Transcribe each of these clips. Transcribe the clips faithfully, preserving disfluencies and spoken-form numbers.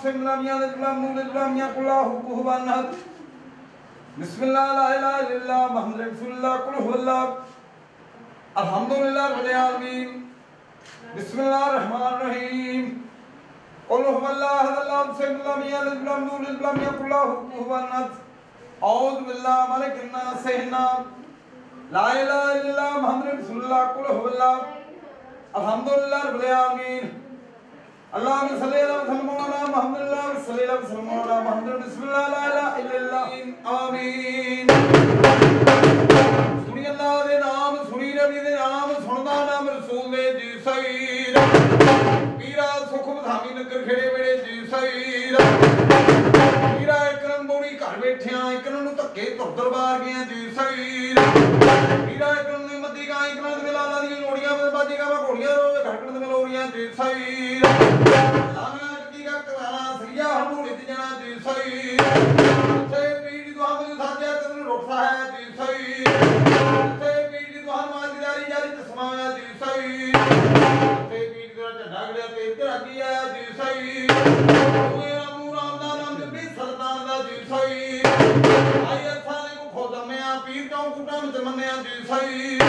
से मिलामिया दे गुलाम नूर दे गुलामिया कुल्लाहु कुहबान अहद बिस्मिल्लाह ला इलाहा इल्लल्लाह मुहम्मद रसूलुल्लाह कुल हुवल्लाह अल्हम्दुलिल्लाह रब्बिल आलमीन बिस्मिल्लाहिर रहमानिर रहीम कुल हुवल्लाह अहद अल्लाहु से मिलामिया दे गुलाम नूर दे गुलामिया कुल्लाहु कुहबान अहद औज़ु बिल्लाहि मलिकिन नास सहिना ला इलाहा इल्लल्लाह मुहम्मद रसूलुल्लाह कुल हुवल्लाह अल्हम्दुलिल्लाह रब्बिल आलमीन अल्लाहुम्मा सल्ली अला मुहम्मद सल्ली अला मुहम्मद बिस्मिल्लाह ला इलाहा इल्लल्लाह आमीन। सुनी अल्लाह दे नाम सुनी नबी दे नाम सुनदा नाम रसूल दे जी सईद पीरा सुख बधामी नगर खेड़े वेड़े जी सईद पीरा इकरम बोड़ी घर बैठिया इकरम नु धक्के तुर दरबार गया जी सईद पीरा इकरम दी मद्दी गा इकरम दे लाला दी लोड़ियां बाजी गा घोड़ियां रोवे घटकन दे लोड़ियां जी सईद लाना की गा कराना सैया हमूड़ी दी जाना जी सईद से पीड़ी दुआ में साजिया तन रोठा है जी सईद से पीड़ी दुआ मां दी दारी जारी तस्माया जी सईद से पीड़ी दा झंडा गड़िया ते इधर आगी आया जी सईद मेरा मुंह राम दा नाम जपी सरदार दा जी सईद आई असाले को खोदमया पीर चौं कुटा में मन्या जी सईद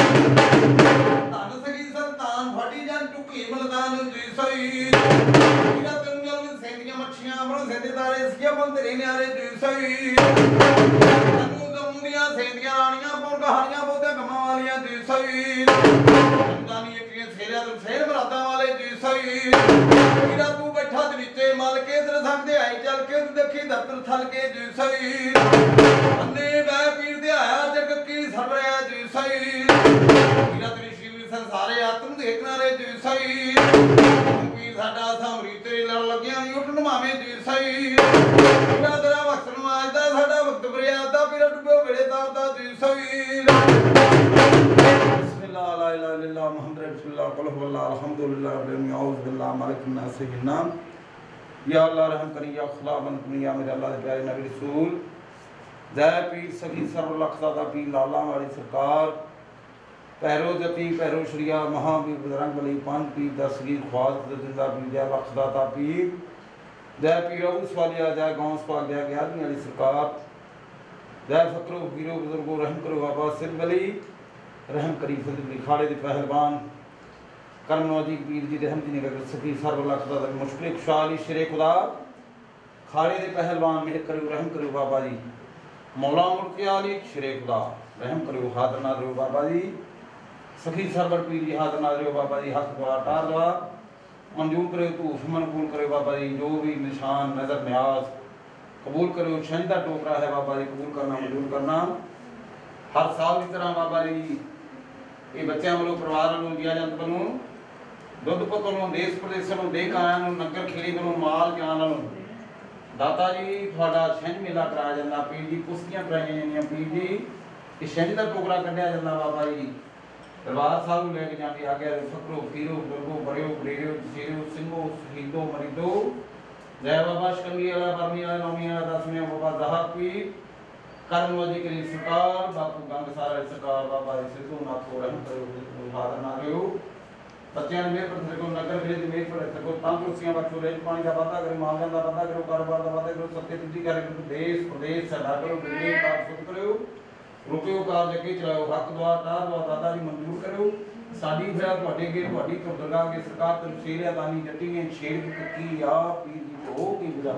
धन सगी संतान फटी जान टुकी मलदान जी सईद पीरा तेनु जल में सेंदियां मच्छियां बण सेंदे तारे सिया बन तेरे न्यारे जी सईद तनु जमुंदियां सेंदियां रानियां पोर कहानियां बोते गमा वालियां जी सईद जानी एकरियां सेरिया ते सेर मरादा वाले जी सईद पीरा तू बैठा ते नीचे मल के तेरे संग दे आई चल के तू देखी दफ्तर थल के जी सईद अन्ने बै पीर दे आया जग की सड़ रहा जी सईद पीरा तेरी शिव संसारे आत्म देखना रे जी सईद पीर साडा सामरी तेरे लड़ लगियां उठन मावे जी सईद पीरा तेरा वक्त नवाजदा साडा वक्त फरियादा पीरा डुबो वेड़े तारदा जी सईद बिस्मिल्लाह ला इलाहा इल्लल्लाह मुहम्मद रसूलुल्लाह कुल हुवल्लाह अल्हम्दुलिल्लाह रब्बिल आलमीन औज़ु बिल्लाहि मलिकिन नास सहिना या अल्लाह रहम करी या खुदा बन करी या मेरे अल्लाह दे प्यारे नबी रसूल जय पीर सखी सर्व लखदादा पीर लाला वाली सरकार पैरो जती पैरो श्रिया महावीर बजरंग बली पांच पीर दसगीर ख्वाज जिंदा पीर जय लखदाता पीर जय पीर उस वालिया जय गौस पाक जय ग्यारहवीं वाली सरकार जय फकरो पीरो बुजुर्गो रहम करो बाबा सिर बली रहम करी फजली खाड़े दे पहलवान करमनौजी पीर जी रहम दी नगर सखी सर्व लखदाता मुश्किल खुशहाली शेरे खुदा खाड़े दे पहलवान मेहर करो रहम करो बाबा जी मौला मुर्तियाली शेरे खुदा रहम करो हाज़िर नाज़िर बाबा जी सखी सरवर पीर जी हाज़िर नाज़िर बाबा जी हक दुआ टार दुआ मंजूर करो धूफ मनकूल करो बाबा जी जो भी निशान नजर न्याज कबूल करो शिंझ दा टोकरा है बाबा जी कबूल करना मंजूर करना हर साल की तरह बाबा जी ये बच्चों वालों परिवार वालों दिया जाता वालों दुध पुत वालों देश प्रदेश वालों दे काया नगर खेड़ी वालों माल जान वालों दाता जी थोड़ा शिंझ मेला कराया जाता पीर जी कुश्तियां कराई जांदियां पीर जी ये शिंझ दा टोकरा कढ़िया जाता बाबा जी दरबार साहब लेके जाते आगे फकरो पीरो बुजुर्गो बड़ो बडेरो शेरो सिंहो शहीदो मरीदो जय बाबा शिकंगी वाला बरमी वाला नौमी वाला दसवीं बाबा जहार पीर करमनौजी करी सरकार बापू गंग सारा सरकार बाबा जी सिद्धू नाथ को रहम करो हाज़िर नाज़िर बच्चों ने मेरे पर को नगर फिरे दी मेरे पर सको तंदुरुस्तियां बख्शो रेज पानी का वादा करो मालियां का वादा करो कारोबार का वादा करो सत्य तुझी करे करो देश प्रदेश सदा करो बिजली का सुध करो रुपयो कार जगे चलाओ हक दुआ टार दुआ दादा जी मंजूर करो साडी फिरा ਤੁਹਾਡੇ के ਤੁਹਾਡੀ तो दरगाह के सरकार तो शेरिया दानी जट्टी ने शेर की या पीर जी को की गुजार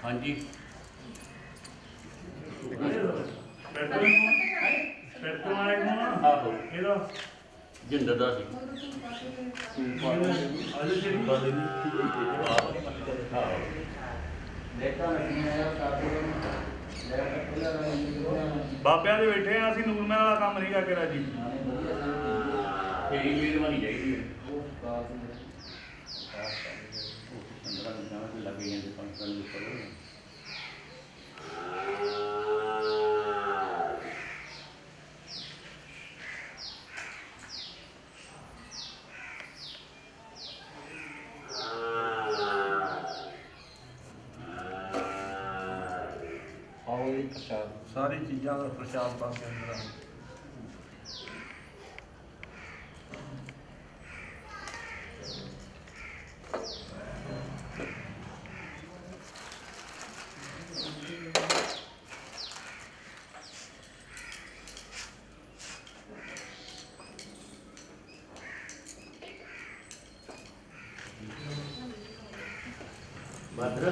हाँ जी आहो जिंदर दा सी ਬਾਬਿਆਂ ਦੇ ਬੈਠੇ ਆ ਅਸੀਂ ਨੂਰ ਮਹਿਲ ਵਾਲਾ ਕੰਮ ਨਹੀਂ ਕਰਕੇ ਰਾਜੀ तेरी मेहरबानी चाहिए लगे हैं सारी चीज़ों का प्रसाद पास अंदर भद्र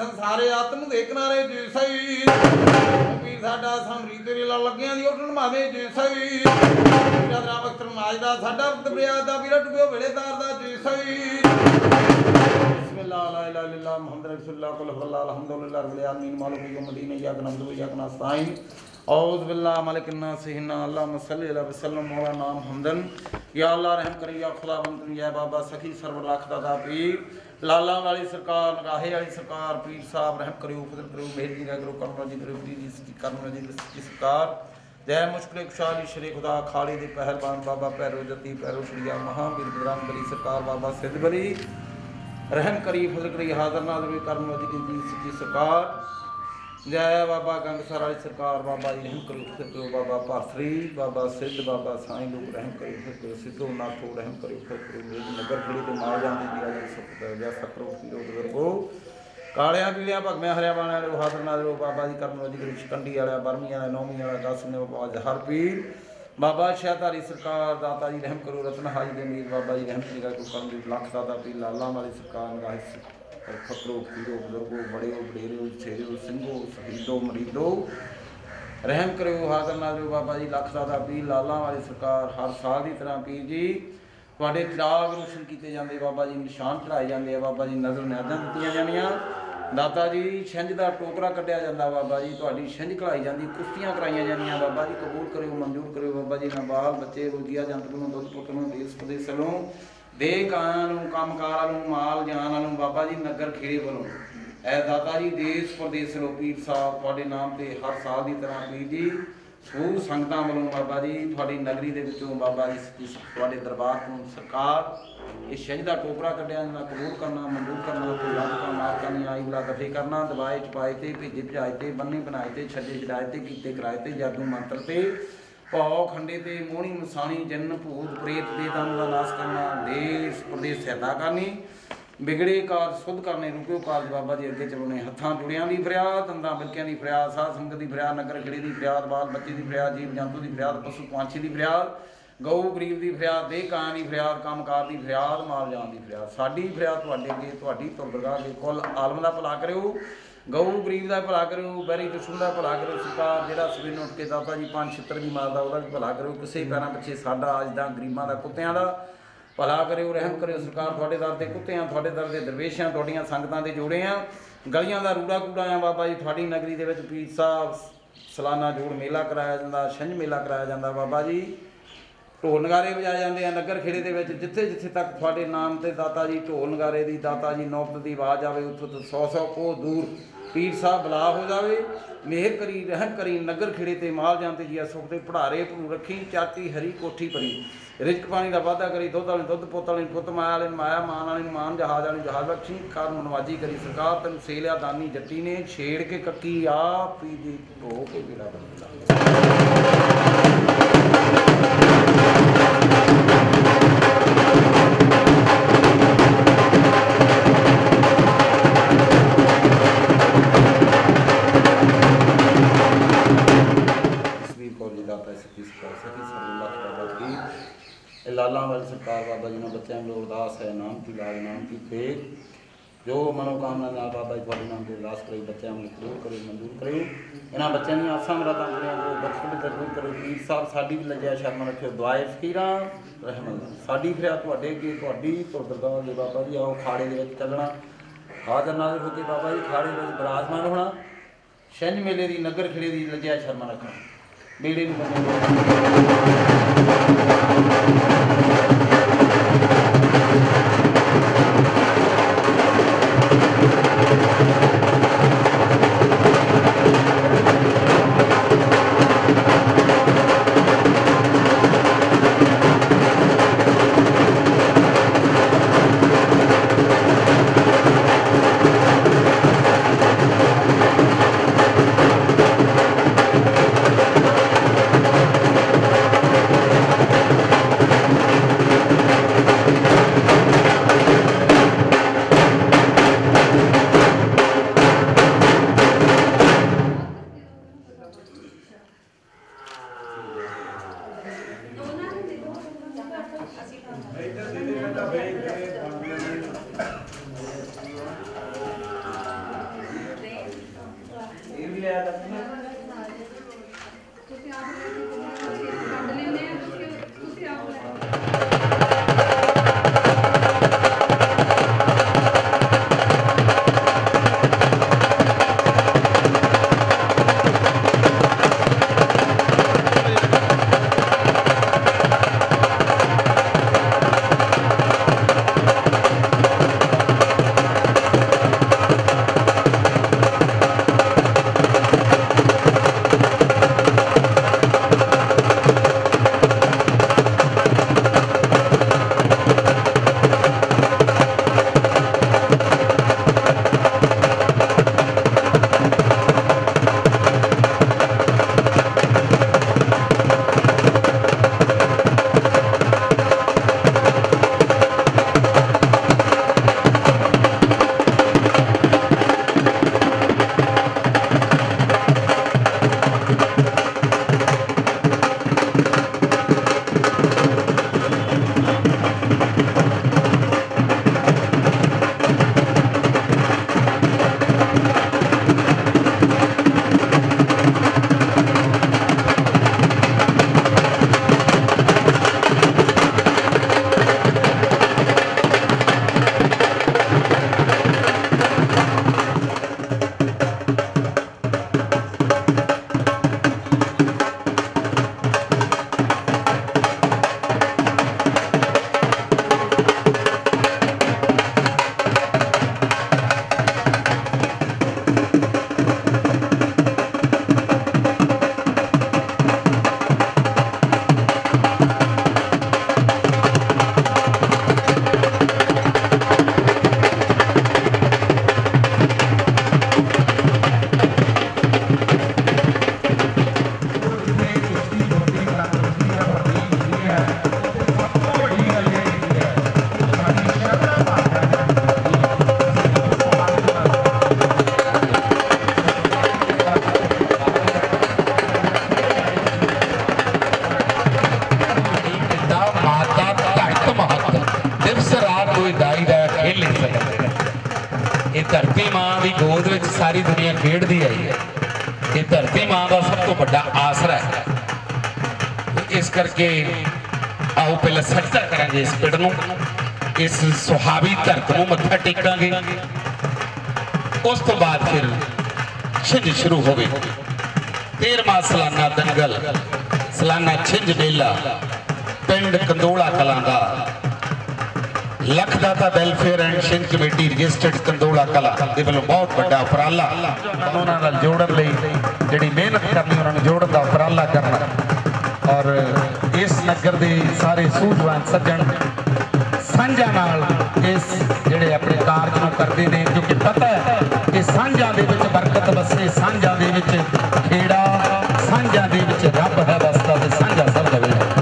संसारे आत्म दे किनारे जे सही पीर साडा समरी तेरे लाल लगियां दी उठन मावे जे सही पीर दा वक्त माज दा साडा वक्त ब्याह दा पीर डुबो वेलेदार दा जे सही बिस्मिल्लाह ला इलाहा इल्लल्लाह मुहम्मद रसूलुल्लाह कुल हुवल्लाहु अल्हम्दुलिल्लाह रब्बिल आलमीन मालिक यौमिद्दीन इय्याका नअबुदु व इय्याका नस्तईन औज़ बिल्लाहि मलिकिन नास हिन्ना अल्लाहुम्मा सल्लि अला वसल्लम मौलाना मुहम्मदन या अल्लाह रहम कर या खुदा बंद या बाबा सखी सरवर लाख दादा पीर लाला वाली सरकार नगाहे वाली सरकार पीर साहब रहम करियो फजल करियो मेहर जी करो करम जी करियो जी सच्ची करम जी सच्ची सरकार जय मुश्किल खुशाली श्री खुदा खाली दे पहलवान बाबा पैरो जती पैरो श्रीया महावीर बजरंग बली सरकार बाबा सिद्ध बली रहम करी फजल करी हाजर नाज़र करम जी जी सच्ची सरकार जय बाबा गंगसर वाली सरकार बाबा जी रहम करो फजल करो बाबा पासरी बाबा सिद्ध बाबा साईं लोग रहम करो फजल करो सिद्धो नाथो रहम करो फजल करो मेरी नगर खड़ी तो माल जाने दिया जा सकता जा सकरो पीरो बजुर्गो कालिया पीलिया भगव्या हरिया बाण वाले हाजर नाज़र बाबा जी करम जी करो शिकंडी वाला बरमी वाला नौमी वाला दस ने बाबा हर पीर बाबा शहधारी सरकार दाता जी रहम करो रतन हाजी दे मीर बाबा जी रहम करो करम जी लख दादा पीर लाला वाली सरकार नगाह फकरो पीरो बुजुर्गो बड़े बडेरो छेरो सिंघो शहीदो मरीदो रहम करो हाजर नाज़र बाबा जी लख दादा पीर लाला वाली सरकार हर साल की तरह पीर जी तुहाडे चिराग रोशन किए जाते बाबा जी निशान चढ़ाए जाते हैं बाबा जी नज़र नैदां दित्तियां जांदियां दाता जी छिंज का टोकरा कढ़िया जाता बाबा जी तुहाडी छिंज कढ़ाई जाती कुश्तियां कराइया जांदियां बाबा जी कबूल करो मंजूर करो बाबा जी ना बाल बच्चे रोजिया जंत नूं दुध पुत नूं देश प्रदेश वल्लों दे कायां नूं कामकार वालों माल जान वालों बाबा जी नगर खेड़े वालों ऐ दाता जी देश प्रदेश वालों पीर साहब तुहाडे नाम ते हर साल की तरह पीर जी सूर संगतां वालों बाबा जी तुहाडी नगरी दे विचों बाबा जी तुहाडे दरबार तो सरकार ये छिंज का टोकरा कढ़िया जांदा कबूल करना मंजूर करना कोई रब का माफ करनी आई बुला दफे करना दवाए चपाए ते भेजे भजाए ते बन्ने बनाए ते छड्डे छडाए ते कीते कराए ते जादू मंत्र ते भौ खंडे ते मोहनी मसाणी जन भूत प्रेत दे दम का नाश करना देश प्रदेश सहायता करनी बिगड़े कारज शुद्ध करने रुकियो कारज बाबा जी अगे चलाने हत्थां जुड़ियां की फरियाद दंदां बिलकियां की फरियाद साध संगत की फरियाद नगर खिड़े की फरियाद बाल बच्चे की फरियाद जीव जंतु की फरियाद पशु पंछी की फरियाद गऊ गरीब की फरियाद दे कायां की फरियाद कामकार की फरियाद माल जान की फरियाद साडी फरियाद तुहाडे अगे तुहाडी तुरदगा के कुल आलम का भला करियो गऊ गरीब का भला करो बैरी दुश्मन का भला करो सरकार जो सवेर उठ के दाता जी पांच छित्र भी मारदा वह भी भला करो किसी पैरों पिछे साडा अज दा गरीबां दा कुत्तियां दा भला करो रहम करो सरकार तुहाडे दर ते कुत्तियां तुहाडे दर ते दरवेशां तुहाडीआं संगतां दे जोड़े आ गलियां दा रूड़ा कूड़ा आ बाबा जी तुहाडी नगरी दे विच पीर साहब सालाना जोड़ मेला कराया जांदा छिंज मेला कराया जांदा बाबा जी ढोल नगारे बजाए जाते हैं नगर खेड़े के जिथे जिथे तक थोड़े नाम से दाता जी ढोल नगारे की दाता जी नौबत की आवाज़ आए उतों तो सौ सौ को दूर पीर साहब बला हो जाए मेहर करी रहम करी नगर खेड़े ते माल जानते जी सुख दे पढ़ारे भू रखी चाटी हरी कोठी भरी रिजक पानी का वाधा करी दुध वाले दुध पुत वाले पुत माया वाले माया मान वाले मान जहाज वाली जहाज बख्शी कर मनवाजी करी सरकार तेन सेलिया दानी जट्टी ने छेड़ के कक्की आ पी जी हो के बेड़ा बदला लाला वाली सरकार बाबा जी ने बच्चों में अरदास है नाम की लाज नाम की फेर जो मनोकामना ना बाबा जी थोड़े नाम से अरदास करो बच्चों में कबूल करो मंजूर करो इन्होंने बच्चों की आसा मुरादां पूरियां करो बचपन जरूर करो पीर साहब साड़ी भी लज्जा शर्म रखियो दुआए फकीरां रहमत साड़ी फिर तुहाडे अगे तुहाडी तुरदरगाह दे बाबा जी आओ खाड़े दे विच चलना हाजर नाज़र होके बाबा जी खाड़े में विराजमान होना छिंज मेले की नगर खिड़े की लज्जा शर्म रखना मेले नूं धरती माँ की गोद में सारी दुनिया खेडती आई है, ये धरती माँ का सब तो बड़ा आसरा है। इस करके आओ पहले सजदा करांगे इस पिंड नूं, इस सुहावी धरती नूं मत्था टेकांगे, उस तो बाद फिर छिंज शुरू होवे। तेरहवां सालाना दंगल सालाना छिंज मेला पिंड कंधोला कलां दा लखदाता वेलफेयर एंड शिंज कमेटी रजिस्टर्ड कंधोला कला दे वल्लों बहुत बड़ा उपराला उन्हां नाल जोड़न लई जिहड़ी मेहनत करनी उन्हां नूं जोड़न दा उपराला करना। और इस नगर दे सारे सूझवान सज्जन सांझा नाल इस जिहड़े अपने कारज नूं करदे ने, क्योंकि पता है कि सांझां दे विच बरकत वसे, सांझां दे विच खेड़ा, सांझां दे विच रब है वसदा ते सांझा सब दा वेला।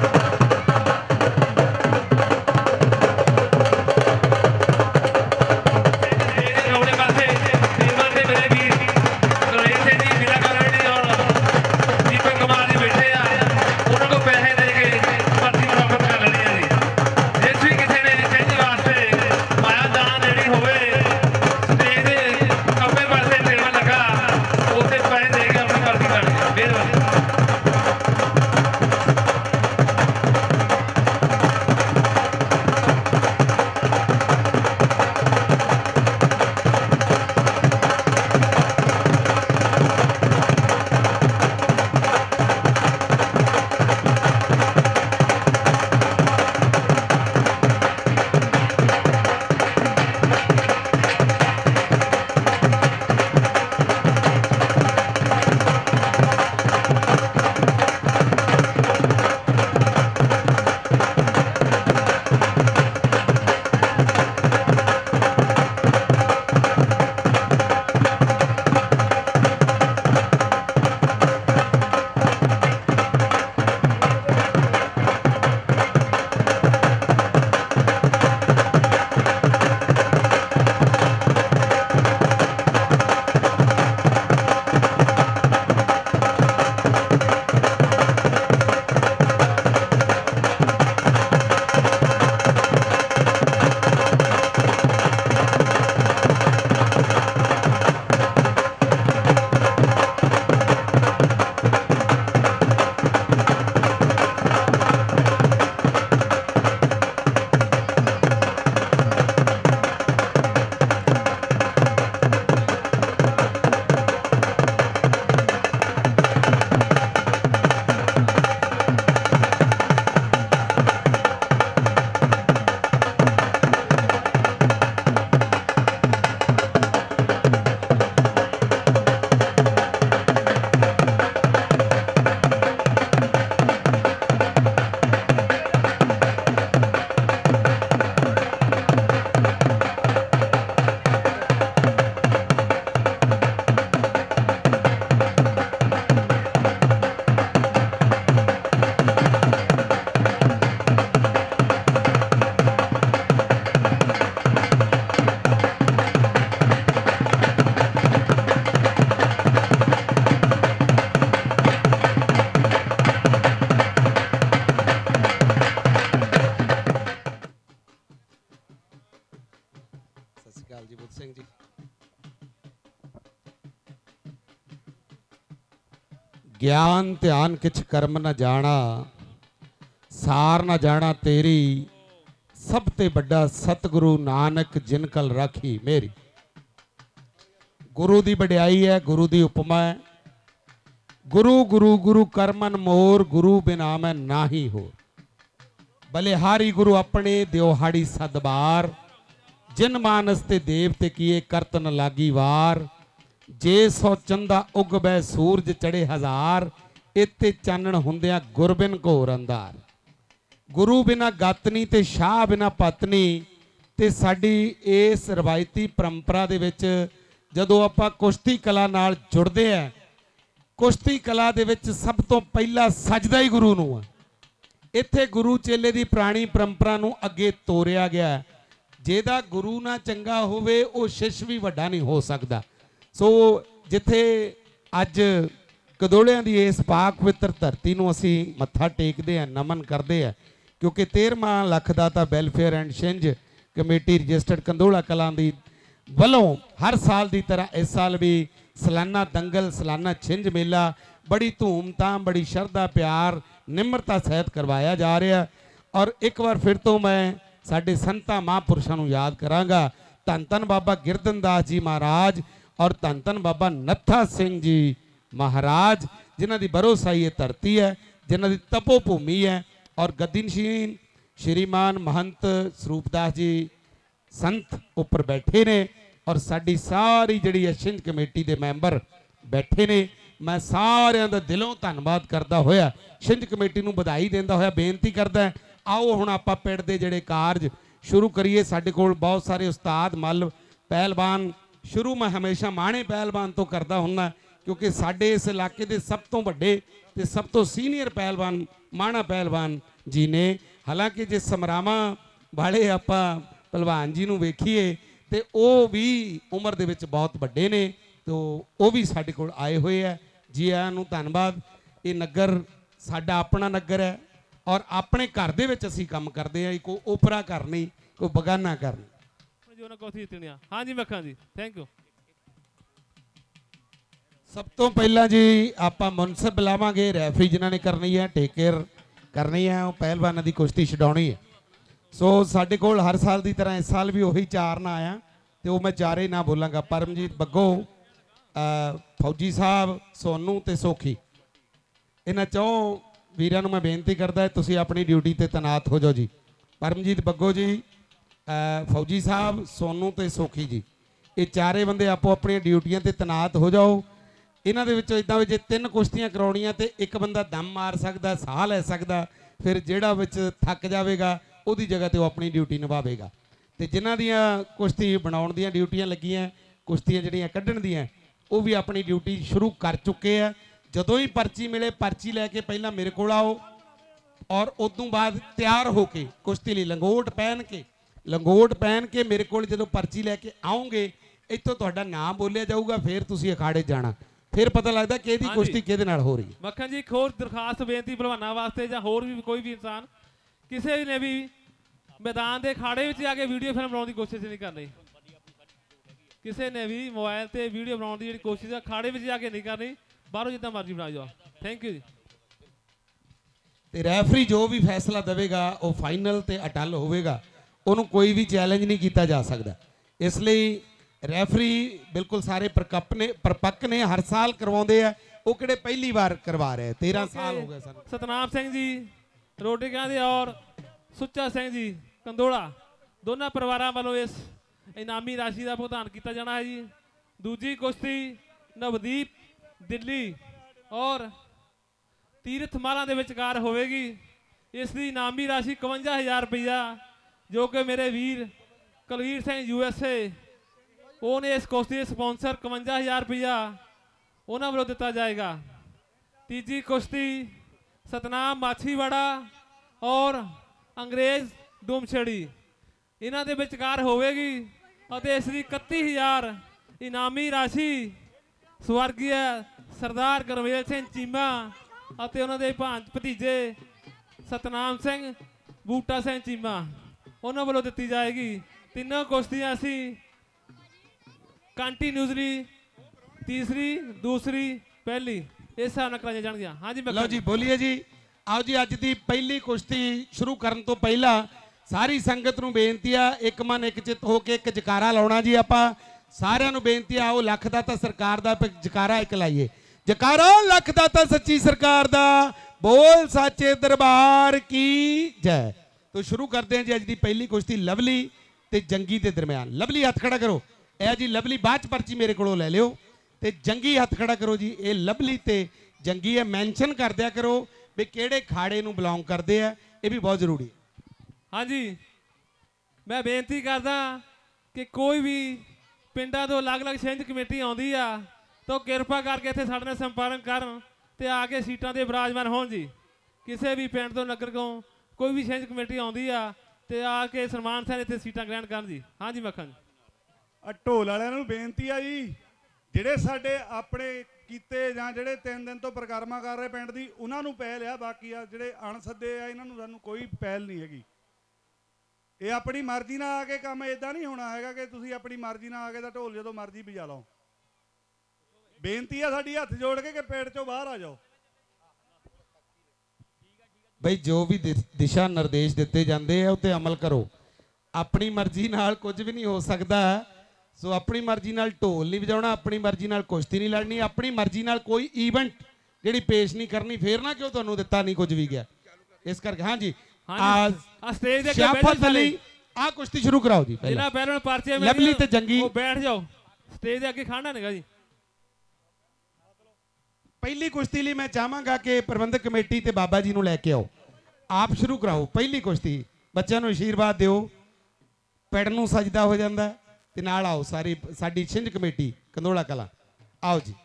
ज्ञान ध्यान किछ कर्म न जाना, सार न जाना तेरी, सब ते बड़ा सतगुरु नानक जिन कल राखी मेरी। गुरु दी वडियाई है, गुरु दी उपमा है। गुरु गुरु गुरु करमन मोर, गुरु बिना मैं नाही हो। बलिहारी गुरु अपने दियोहाड़ी सदबार, जिन मानस ते देवते किए करत न लागी वार। जे सौ चंदा उग बै सूरज चढ़े हजार, इत्ते चानण हुंदिया गुर बिन घोर अंधार। गुरु बिना गातनी ते शाह बिना पत्नी। ते साडी इस रवायती परंपरा दे विच जदों आपां कुश्ती कला नाल जुड़दे हैं, कुश्ती कला दे विच सब तो पहला सजदा ही गुरु नूं है। इत्थे गुरु चेले दी पुरानी परंपरा नूं अगे तोरिया गया। जेदा गुरु ना चंगा होवे वो शिष्य भी वड्डा नहीं हो सकदा। सो जिथे अज कदोलियां दी इस पाक पवित्र धरती नूं असीं मत्था टेकदे हैं, नमन करदे हैं, क्योंकि तेरहवां लखदाता वैलफेयर एंड शिंज कमेटी रजिस्टर्ड कंधोला कलां दी ਵੱਲੋਂ हर साल की तरह इस साल भी सालाना दंगल सालाना छिंज मेला बड़ी धूमधाम बड़ी शरधा प्यार निम्रता सहित करवाया जा रहा। और एक बार फिर तो मैं साडे संतां महापुरुषों को याद करांगा, धन धन बाबा गिरधन दास जी महाराज और धन धन बाबा नत्था सिंह जी महाराज, जिन्हां दी भरोसाई ये धरती है, जिन्हां दी तपो भूमि है। और गद्दीनशीन श्रीमान महंत स्वरूपदास जी संत उपर बैठे ने और साड़ी सारी जिहड़ी शिंज कमेटी के मैंबर बैठे ने। मैं सारिਆਂ ਦਾ दिलों धन्नवाद करता होया शिंज कमेटी नूं बधाई देंदा होया बेनती करदा है, आओ हुण आपां पिंड दे जिहड़े कारज शुरू करिए। साडे कोल बहुत सारे उस्ताद मल पहलवान, शुरू मैं हमेशा माणे पहलवान तो करता हुन्ना, क्योंकि साडे इस इलाके के सब तो वड्डे ते सब तो सीनियर पहलवान माणा पहलवान जी ने। हालांकि जे समरावां वाले आपां पहलवान जी नूं वेखीए ते ਉਹ भी उम्र ਦੇ ਵਿੱਚ बहुत ਵੱਡੇ ने, तो ਉਹ भी ਸਾਡੇ ਕੋਲ आए हुए है। जी आਇਆਂ ਨੂੰ ਧੰਨਵਾਦ। ਇਹ ਨਗਰ ਸਾਡਾ ਆਪਣਾ ਨਗਰ है और अपने घर ਦੇ ਵਿੱਚ ਅਸੀਂ ਕੰਮ ਕਰਦੇ ਆ, ਕੋਈ ਓਪਰਾ ਘਰ ਨਹੀਂ, ਕੋਈ ਬਗਾਨਾ ਘਰ ਨਹੀਂ। ਜੋ ਨਾ ਕੋਠੀ ਦਿੱਤੀਆਂ। हाँ जी मक्खन जी थैंक यू। सब तो पहला जी ਆਪਾਂ ਮੁਨਸਬ ਬੁਲਾਵਾਂਗੇ, ਰੈਫਰੀ ਜਿਨ੍ਹਾਂ ਨੇ ਕਰਨੀ ਹੈ ਟੇਕ ਕੇਅਰ करनी है, वो पहलवानों की कुश्ती छडाउणी है। सो साडे कोल हर साल की तरह इस साल भी उही चार ना आया, तो मैं चारे ना बोलांगा। परमजीत बग्गो, फौजी साहब, सोनू ते सोखी, इन्हां चौ वीरां नूं मैं बेनती करदा है तुसीं अपनी ड्यूटी ते तैनात हो जाओ जी। परमजीत बग्गो जी, फौजी साहब, सोनू ते सोखी जी, ये चारे बंदे आपो अपनी ड्यूटियां ते तैनात हो जाओ। इन्हां दे विचों इदां जे तीन कुश्तियां कराउणीਆਂ ते एक बंदा दम मार सकदा, साह लै सकदा, फिर जिहड़ा विच थक जावेगा ਉਹਦੀ जगह ते वो अपनी ड्यूटी निभावेगा। तो जिन्हां दियां कुश्ती बनाउण दियां ड्यूटियां लगियां, कुश्तियां जिहड़ियां कड्ढण दियां, वो भी अपनी ड्यूटी शुरू कर चुके हैं। जदों ही पर्ची मिले पर्ची लैके पहला मेरे कोल आओ और उदों बाद तैयार होके कुश्ती लई लंगोट पहन के लंगोट पहन के मेरे कोल जदों पर्ची लैके आओगे, इत्थों तुहाडा नाम बोलिया जाऊगा, फिर तुसीं अखाड़े जाना, फिर पता लगता कि ਇਹਦੀ ਕੁਸ਼ਤੀ ਕਿਹਦੇ ਨਾਲ ਹੋ ਰਹੀ ਹੈ। ਮੱਖਣ ਜੀ ਇੱਕ ਹੋਰ ਦਰਖਾਸਤ ਬੇਨਤੀ ਭਲਵਾਨਾਂ ਵਾਸਤੇ ਜਾਂ ਹੋਰ ਵੀ ਕੋਈ ਵੀ ਇਨਸਾਨ ਕਿਸੇ ਨੇ ਵੀ ਮੈਦਾਨ ਦੇ ਅਖਾੜੇ ਵਿੱਚ ਜਾ ਕੇ ਵੀਡੀਓ ਫਿਲਮ ਬਣਾਉਣ ਦੀ ਕੋਸ਼ਿਸ਼ ਨਹੀਂ ਕਰਨੀ। ਕਿਸੇ ਨੇ ਵੀ ਮੋਬਾਈਲ ਤੇ ਵੀਡੀਓ ਬਣਾਉਣ ਦੀ ਜਿਹੜੀ ਕੋਸ਼ਿਸ਼ ਹੈ ਅਖਾੜੇ ਵਿੱਚ ਜਾ ਕੇ ਨਹੀਂ ਕਰਨੀ, ਬਾਹਰੋਂ ਜਿੱਦਾਂ ਮਰਜ਼ੀ ਬਣਾ ਜਾਓ। ਥੈਂਕ ਯੂ ਜੀ। ਤੇ ਰੈਫਰੀ ਜੋ ਵੀ ਫੈਸਲਾ ਦੇਵੇਗਾ ਉਹ ਫਾਈਨਲ ਤੇ ਅਟਲ ਹੋਵੇਗਾ, ਉਹਨੂੰ ਕੋਈ ਵੀ ਚੈਲੰਜ ਨਹੀਂ ਕੀਤਾ ਜਾ ਸਕਦਾ। ਇਸ ਲਈ ਰੈਫਰੀ ਬਿਲਕੁਲ ਸਾਰੇ ਪ੍ਰਕਪ ਨੇ ਪ੍ਰਪੱਕ ਨੇ, ਹਰ ਸਾਲ ਕਰਵਾਉਂਦੇ ਆ, ਉਹ ਕਿਹੜੇ ਪਹਿਲੀ ਵਾਰ ਕਰਵਾ ਰਹੇ, तेरह साल हो गए सर। सतनाम सिंह जी रोटिकां दे और सुच्चा सिंह जी कंधोला दोनों परिवारों वालों इस इनामी राशि का भुगतान किया जाना है जी। दूजी कुश्ती नवदीप दिल्ली और तीर्थमाला के विचकार होगी। इसकी इनामी राशि इकवंजा हज़ार रुपया जो कि मेरे वीर Kulvir Singh U S A उन्हें इस कुश्ती स्पॉन्सर इकवंजा हज़ार रुपया उन्होंने वालों दिता जाएगा। तीजी कुश्ती सतनाम माछीवाड़ा और अंग्रेज डूमछड़ी इन्हों के विचकार होगी। इसकी इकती हज़ार इनामी राशि स्वर्गीय सरदार करमेल सिंह चीमा और उन्होंने भांज भतीजे सतनाम सिंह बूटा सिंह चीमा उन्होंने वालों दी जाएगी। तीनों कुश्तियां असी कंटिन्यूसली तीसरी दूसरी पहली इस हिसाब नाल कराई जाणगियां। हाँ जी लो जी बोलिए जी। आओ जी अज की पहली कुश्ती शुरू करने तो पहला सारी संगत नूं बेनती है एक मन एक चित होके एक जकारा लाउणा जी। आपां सारिआं नूं बेनती है आओ लख दाता सरकार दा जकारा एक लाइए। जकारा लख दाता सच्ची सरकार दा बोल साचे दरबार की जय। तो शुरू करते हैं जी अज की पहली कुश्ती लवली ते जंगी के दरम्यान। लवली हथ खड़ा करो। ए जी लवली बाद च पर्ची मेरे को ले लियो ते जंगी हथ खड़ा करो जी। ये लवली ते जंगी है मैंशन कर दिया करो भी किहड़े खाड़े नूं बिलोंग करते हैं, ये भी बहुत जरूरी है। हाँ जी मैं बेनती करदा कि कोई भी पिंडां तो अलग अलग छिंज कमेटी आउंदी आ तो किरपा करके इत्थे साडे नाल संपर्क करन ते आके सीटां ते विराजमान होण जी। किसी भी पिंड तो नगर को कोई भी छिंज कमेटी आउंदी आ ते आके सन्मान सैन इत्थे सीटां ग्रहण करन जी। हाँ जी मक्खन ढोल वालिਆਂ ਨੂੰ ਬੇਨਤੀ ਆ ਜੀ ਜਿਹੜੇ ਸਾਡੇ ਆਪਣੇ ਕੀਤੇ ਜਾਂ ਜਿਹੜੇ ਤਿੰਨ ਦਿਨ ਤੋਂ ਪ੍ਰਕਰਮਾ ਕਰ ਰਹੇ ਪਿੰਡ ਦੀ ਉਹਨਾਂ ਨੂੰ ਪਹਿਲ ਆ, ਬਾਕੀ ਆ ਜਿਹੜੇ ਅਣਸੱਦੇ ਆ ਇਹਨਾਂ ਨੂੰ ਸਾਨੂੰ ਕੋਈ ਪਹਿਲ ਨਹੀਂ ਹੈਗੀ। ਇਹ ਆਪਣੀ ਮਰਜ਼ੀ ਨਾਲ ਆ ਕੇ ਕੰਮ ਇਦਾਂ ਨਹੀਂ ਹੋਣਾ ਹੈਗਾ ਕਿ ਤੁਸੀਂ ਆਪਣੀ ਮਰਜ਼ੀ ਨਾਲ ਆ ਕੇ ਤਾਂ ਢੋਲ ਜਦੋਂ ਮਰਜ਼ੀ ਵਜਾ ਲਓ। ਬੇਨਤੀ ਆ ਸਾਡੀ ਹੱਥ ਜੋੜ ਕੇ ਕਿ ਪੇਟ ਚੋਂ ਬਾਹਰ ਆ ਜਾਓ। ਬਈ ਜੋ ਵੀ ਦਿਸ਼ਾ ਨਿਰਦੇਸ਼ ਦਿੱਤੇ ਜਾਂਦੇ ਆ ਉਹ ਤੇ ਅਮਲ ਕਰੋ। ਆਪਣੀ ਮਰਜ਼ੀ ਨਾਲ ਕੁਝ ਵੀ ਨਹੀਂ ਹੋ ਸਕਦਾ। ਸੋ ਆਪਣੀ ਮਰਜ਼ੀ ਨਾਲ ਢੋਲ ਨਹੀਂ ਵਜਾਉਣਾ, ਆਪਣੀ ਮਰਜ਼ੀ ਨਾਲ ਕੁਸ਼ਤੀ ਨਹੀਂ ਲੜਨੀ, ਆਪਣੀ ਮਰਜ਼ੀ ਨਾਲ ਕੋਈ ਈਵੈਂਟ ਜਿਹੜੀ ਪੇਸ਼ ਨਹੀਂ ਕਰਨੀ। ਫੇਰ ਨਾ ਕਿਉਂ ਤੁਹਾਨੂੰ ਦਿੱਤਾ ਨਹੀਂ ਕੁਝ ਵੀ ਗਿਆ। ਇਸ ਕਰਕੇ ਹਾਂਜੀ ਆ ਸਟੇਜ ਦੇ ਸ਼ਿਆਫਤ ਅਲੀ ਆ ਕੁਸ਼ਤੀ ਸ਼ੁਰੂ ਕਰਾਓ ਜੀ। ਪਹਿਲਾਂ ਪਹਿਲਾਂ ਪਰਚੇ ਲਵਲੀ ਤੇ ਜੰਗੀ ਉਹ ਬੈਠ ਜਾਓ। ਸਟੇਜ ਦੇ ਅੱਗੇ ਖੜਨਾ ਨਹੀਂਗਾ ਜੀ। ਪਹਿਲੀ ਕੁਸ਼ਤੀ ਲਈ ਮੈਂ ਚਾਹਾਂਗਾ ਕਿ ਪ੍ਰਬੰਧਕ ਕਮੇਟੀ ਤੇ ਬਾਬਾ ਜੀ ਨੂੰ ਲੈ ਕੇ ਆਓ। ਆਪ ਸ਼ੁਰੂ ਕਰਾਓ ਪਹਿਲੀ ਕੁਸ਼ਤੀ। ਬੱਚਿਆਂ ਨੂੰ ਆਸ਼ੀਰਵਾਦ ਦਿਓ। ਪਿੰਡ ਨੂੰ ਸਜਦਾ ਹੋ ਜਾਂਦਾ ਤੇ ਨਾਲ ਆਓ ਸਾਰੀ ਸਾਡੀ ਛਿੰਝ ਕਮੇਟੀ ਕੰਧੋਲਾ ਕਲਾਂ। ਆਓ ਜੀ।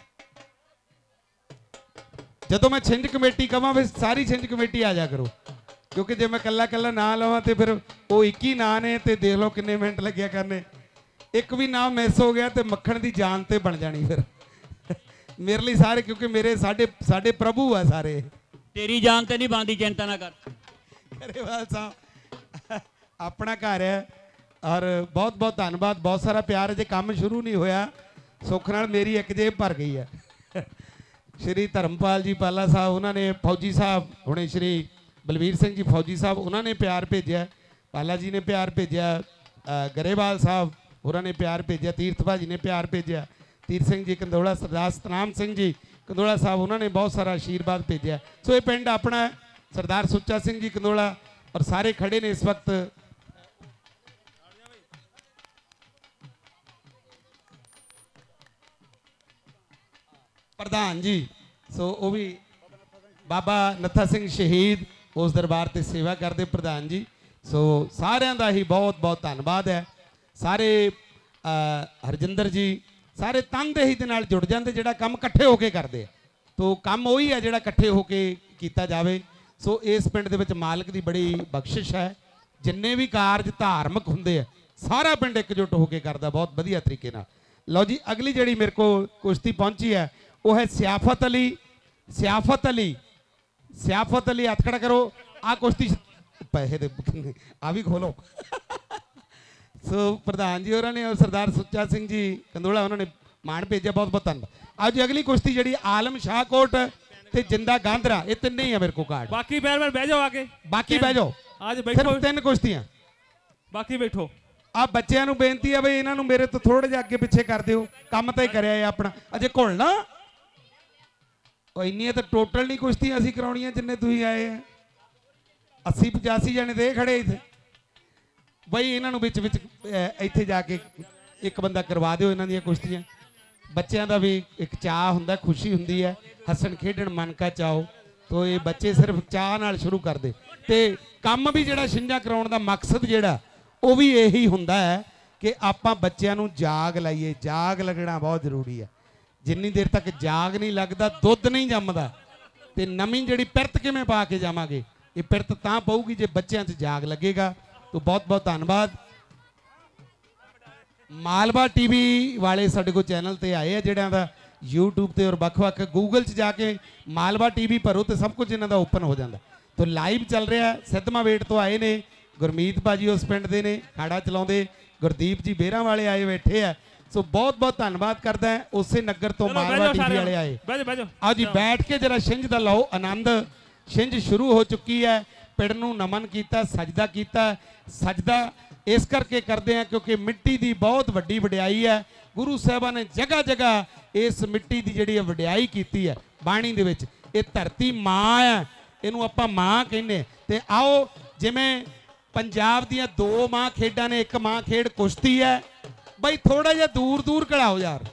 ਜਦੋਂ ਮੈਂ ਛਿੰਝ ਕਮੇਟੀ ਕਹਾਂ ਫਿਰ ਸਾਰੀ ਛਿੰਝ ਕਮੇਟੀ ਆ ਜਾ ਕਰੋ, ਕਿਉਂਕਿ ਜੇ ਮੈਂ ਕੱਲਾ ਕੱਲਾ ਨਾਂ ਲਵਾਂ ਤੇ ਫਿਰ ਉਹ ਇੱਕ ਹੀ ਨਾਂ ਨੇ ਤੇ ਦੇਖ ਲਓ ਕਿੰਨੇ ਮਿੰਟ ਲੱਗਿਆ ਕਰਨੇ। ਇੱਕ ਵੀ ਨਾਮ ਮਿਸ ਹੋ ਗਿਆ ਤੇ ਮੱਖਣ ਦੀ ਜਾਨ ਤੇ ਬਣ ਜਾਣੀ ਫਿਰ ਮੇਰੇ ਲਈ ਸਾਰੇ, ਕਿਉਂਕਿ ਮੇਰੇ ਸਾਡੇ ਸਾਡੇ ਪ੍ਰਭੂ ਆ ਸਾਰੇ। ਤੇਰੀ ਜਾਨ ਤੇ ਨਹੀਂ ਬਣਦੀ, ਚਿੰਤਾ ਨਾ ਕਰ। ਗਰੇਵਾਲ ਸਾਹਿਬ ਆਪਣਾ ਘਰ ਹੈ ਔਰ ਬਹੁਤ ਬਹੁਤ ਧੰਨਵਾਦ, ਬਹੁਤ ਸਾਰਾ ਪਿਆਰ। ਅਜੇ ਕੰਮ ਸ਼ੁਰੂ ਨਹੀਂ ਹੋਇਆ, ਸੁੱਖ ਨਾਲ ਮੇਰੀ ਇੱਕ ਜੇਬ ਭਰ ਗਈ ਹੈ। ਸ਼੍ਰੀ ਧਰਮਪਾਲ ਜੀ ਪਾਲਾ ਸਾਹਿਬ ਉਹਨਾਂ ਨੇ, ਫੌਜੀ ਸਾਹਿਬ ਹੁਣੇ ਸ਼੍ਰੀ ਬਲਵੀਰ ਸਿੰਘ ਜੀ ਫੌਜੀ ਸਾਹਿਬ ਉਹਨਾਂ ਨੇ ਪਿਆਰ ਭੇਜਿਆ, ਪਾਲਾ ਜੀ ਨੇ ਪਿਆਰ ਭੇਜਿਆ, ਗਰੇਵਾਲ ਸਾਹਿਬ ਉਹਨਾਂ ਨੇ ਪਿਆਰ ਭੇਜਿਆ, ਤੀਰਥ ਭਾਜੀ ਨੇ ਪਿਆਰ ਭੇਜਿਆ, ਤੀਰ ਸਿੰਘ ਜੀ ਕੰਧੋਲਾ, ਸਰਦਾਰ ਸਤਨਾਮ ਸਿੰਘ ਜੀ ਕੰਧੋਲਾ ਸਾਹਿਬ ਉਹਨਾਂ ਨੇ ਬਹੁਤ ਸਾਰਾ ਆਸ਼ੀਰਵਾਦ ਭੇਜਿਆ। ਸੋ ਇਹ ਪਿੰਡ ਆਪਣਾ, ਸਰਦਾਰ ਸੁੱਚਾ ਸਿੰਘ ਜੀ ਕੰਧੋਲਾ ਔਰ ਸਾਰੇ ਖੜੇ ਨੇ ਇਸ ਵਕਤ। ਪ੍ਰਧਾਨ ਜੀ ਸੋ ਉਹ ਵੀ ਬਾਬਾ ਨੱਥਾ ਸਿੰਘ ਸ਼ਹੀਦ ਉਸ ਦਰਬਾਰ ਤੇ ਸੇਵਾ ਕਰਦੇ ਪ੍ਰਧਾਨ ਜੀ। ਸੋ ਸਾਰਿਆਂ ਦਾ ਹੀ ਬਹੁਤ ਬਹੁਤ ਧੰਨਵਾਦ ਹੈ। ਸਾਰੇ ਹਰਜਿੰਦਰ ਜੀ ਸਾਰੇ ਤਨਦੇਹੀ ਦੇ ਨਾਲ ਜੁੜ ਜਾਂਦੇ, ਜਿਹੜਾ ਕੰਮ ਇਕੱਠੇ ਹੋ ਕੇ ਕਰਦੇ ਆ। ਤੋ ਕੰਮ ਉਹੀ ਹੈ ਜਿਹੜਾ ਇਕੱਠੇ ਹੋ ਕੇ ਕੀਤਾ ਜਾਵੇ। ਸੋ ਇਸ ਪਿੰਡ ਦੇ ਵਿੱਚ ਮਾਲਕ ਦੀ ਬੜੀ ਬਖਸ਼ਿਸ਼ ਹੈ। ਜਿੰਨੇ ਵੀ ਕਾਰਜ ਧਾਰਮਿਕ ਹੁੰਦੇ ਆ ਸਾਰਾ ਪਿੰਡ ਇਕਜੁੱਟ ਹੋ ਕੇ ਕਰਦਾ ਬਹੁਤ ਵਧੀਆ ਤਰੀਕੇ ਨਾਲ। ਲਓ ਜੀ ਅਗਲੀ ਜਿਹੜੀ ਮੇਰੇ ਕੋਲ ਕੁਸ਼ਤੀ ਪਹੁੰਚੀ ਹੈ ਉਹ ਹੈ ਸਿਆਫਤ ਅਲੀ। ਸਿਆਫਤ ਅਲੀ ਸਿਆਫਤ ਅਲੀ ਹੱਥ ਖੜਾ ਕਰੋ। ਆ ਕੁਸ਼ਤੀ ਪੈਸੇ ਦੇ ਆ ਵੀ ਖੋਲੋ। ਸੋ ਪ੍ਰਧਾਨ ਜੀ ਹੋਰਾਂ ਨੇ ਔਰ ਸਰਦਾਰ ਸੁੱਚਾ ਸਿੰਘ ਜੀ ਕੰਧੋਲਾ ਉਹਨਾਂ ਨੇ ਮਾਣ ਭੇਜਿਆ, ਬਹੁਤ ਬਹੁਤ ਧੰਨਵਾਦ। ਅੱਜ ਅਗਲੀ ਕੁਸ਼ਤੀ ਜਿਹੜੀ ਆਲਮ ਸ਼ਾਹਕੋਟ ਤੇ ਜਿੰਦਾ ਗਾਂਧਰਾ, ਇਹ ਤਿੰਨੇ ਹੀ ਆ ਮੇਰੇ ਕੋਲ ਕਾਰਡ। ਬਾਕੀ ਬੈਠ ਬੈਠ ਬਹਿ ਜਾਓ ਆ ਕੇ, ਬਾਕੀ ਬਹਿ ਜਾਓ। ਅੱਜ ਬੈਠੋ, ਤਿੰਨ ਕੁਸ਼ਤੀਆਂ ਬਾਕੀ ਬੈਠੋ। ਆ ਬੱਚਿਆਂ ਨੂੰ ਬੇਨਤੀ ਆ ਬਈ ਇਹਨਾਂ ਨੂੰ ਮੇਰੇ ਤੋਂ ਥੋੜੇ ਜਿਹਾ ਅੱਗੇ ਪਿੱਛੇ ਕਰ ਦਿਓ, ਕੰਮ ਤਾਂ ਹੀ ਕਰਿਆ ਆਪਣਾ। ਅਜੇ ਘੁਲਣਾ ਉਹ ਇੰਨੀਆਂ ਤਾਂ ਟੋਟਲ ਨਹੀਂ ਕੁਸ਼ਤੀਆਂ ਅਸੀਂ ਕਰਾਉਣੀਆਂ ਜਿੰਨੇ ਤੁਸੀਂ ਆਏ ਆ। अस्सी पचासी जने दे खड़े इत्थे बई इन्हों विच विच इत्थे जाके एक बंदा करवा दिओ इन्हां दीयां कुश्तियां। बच्चों का भी एक चाह हुंदा, खुशी हुंदी है, हसन खेडण मन का चाओ। तो ये बच्चे सिर्फ चाह नाल शुरू कर दे ते काम भी जिहड़ा छिंजां कराउण दा मकसद जिहड़ा वो भी यही हुंदा है कि आपां बच्चों नूं जाग लाइए। जाग लगना बहुत जरूरी है। जिन्नी देर तक जाग नहीं लगता दुध नहीं जमदा ते नवीं जिहड़ी पिरत किवें पा के जावांगे। ये पिरत तां पऊगी जे बच्चों च जाग लगेगा। तो बहुत बहुत धन्यवाद। मालवा टीवी वाले साडे को चैनल ते आए हैं जिहड़ियां दा यूट्यूब ते और वख-वख गूगल च जाके मालवा टीवी भरो तो सब कुछ इन्हां दा ओपन हो जाता। तो लाइव चल रहा है। सिद्धमा वेट तो आए ने गुरमीत भाजी उस पिंड दे ने खाड़ा चलाउंदे, गुरदीप जी बेरा वाले आए बैठे है। सो बहुत बहुत धन्यवाद करता है। उसे नगर तो मालवा टीवी वाले आए। आओ जी बैठ के जरा छिंज दा लाओ आनंद। छिंज शुरू हो चुकी है। पिंड नूं नमन किया, सजदा किया। सजदा इस करके करते हैं क्योंकि मिट्टी की बहुत वड्डी वडियाई है। गुरु साहिबां ने जगह जगह इस मिट्टी की जिहड़ी वडियाई की है। बाणी दे विच ये धरती माँ है, इनू आपां माँ कहने। ते आओ जिवें पंजाब दियां दो माँ खेडां ने, एक माँ खेड कुश्ती है। बई थोड़ा जिहा दूर दूर कढ़ाओ यार,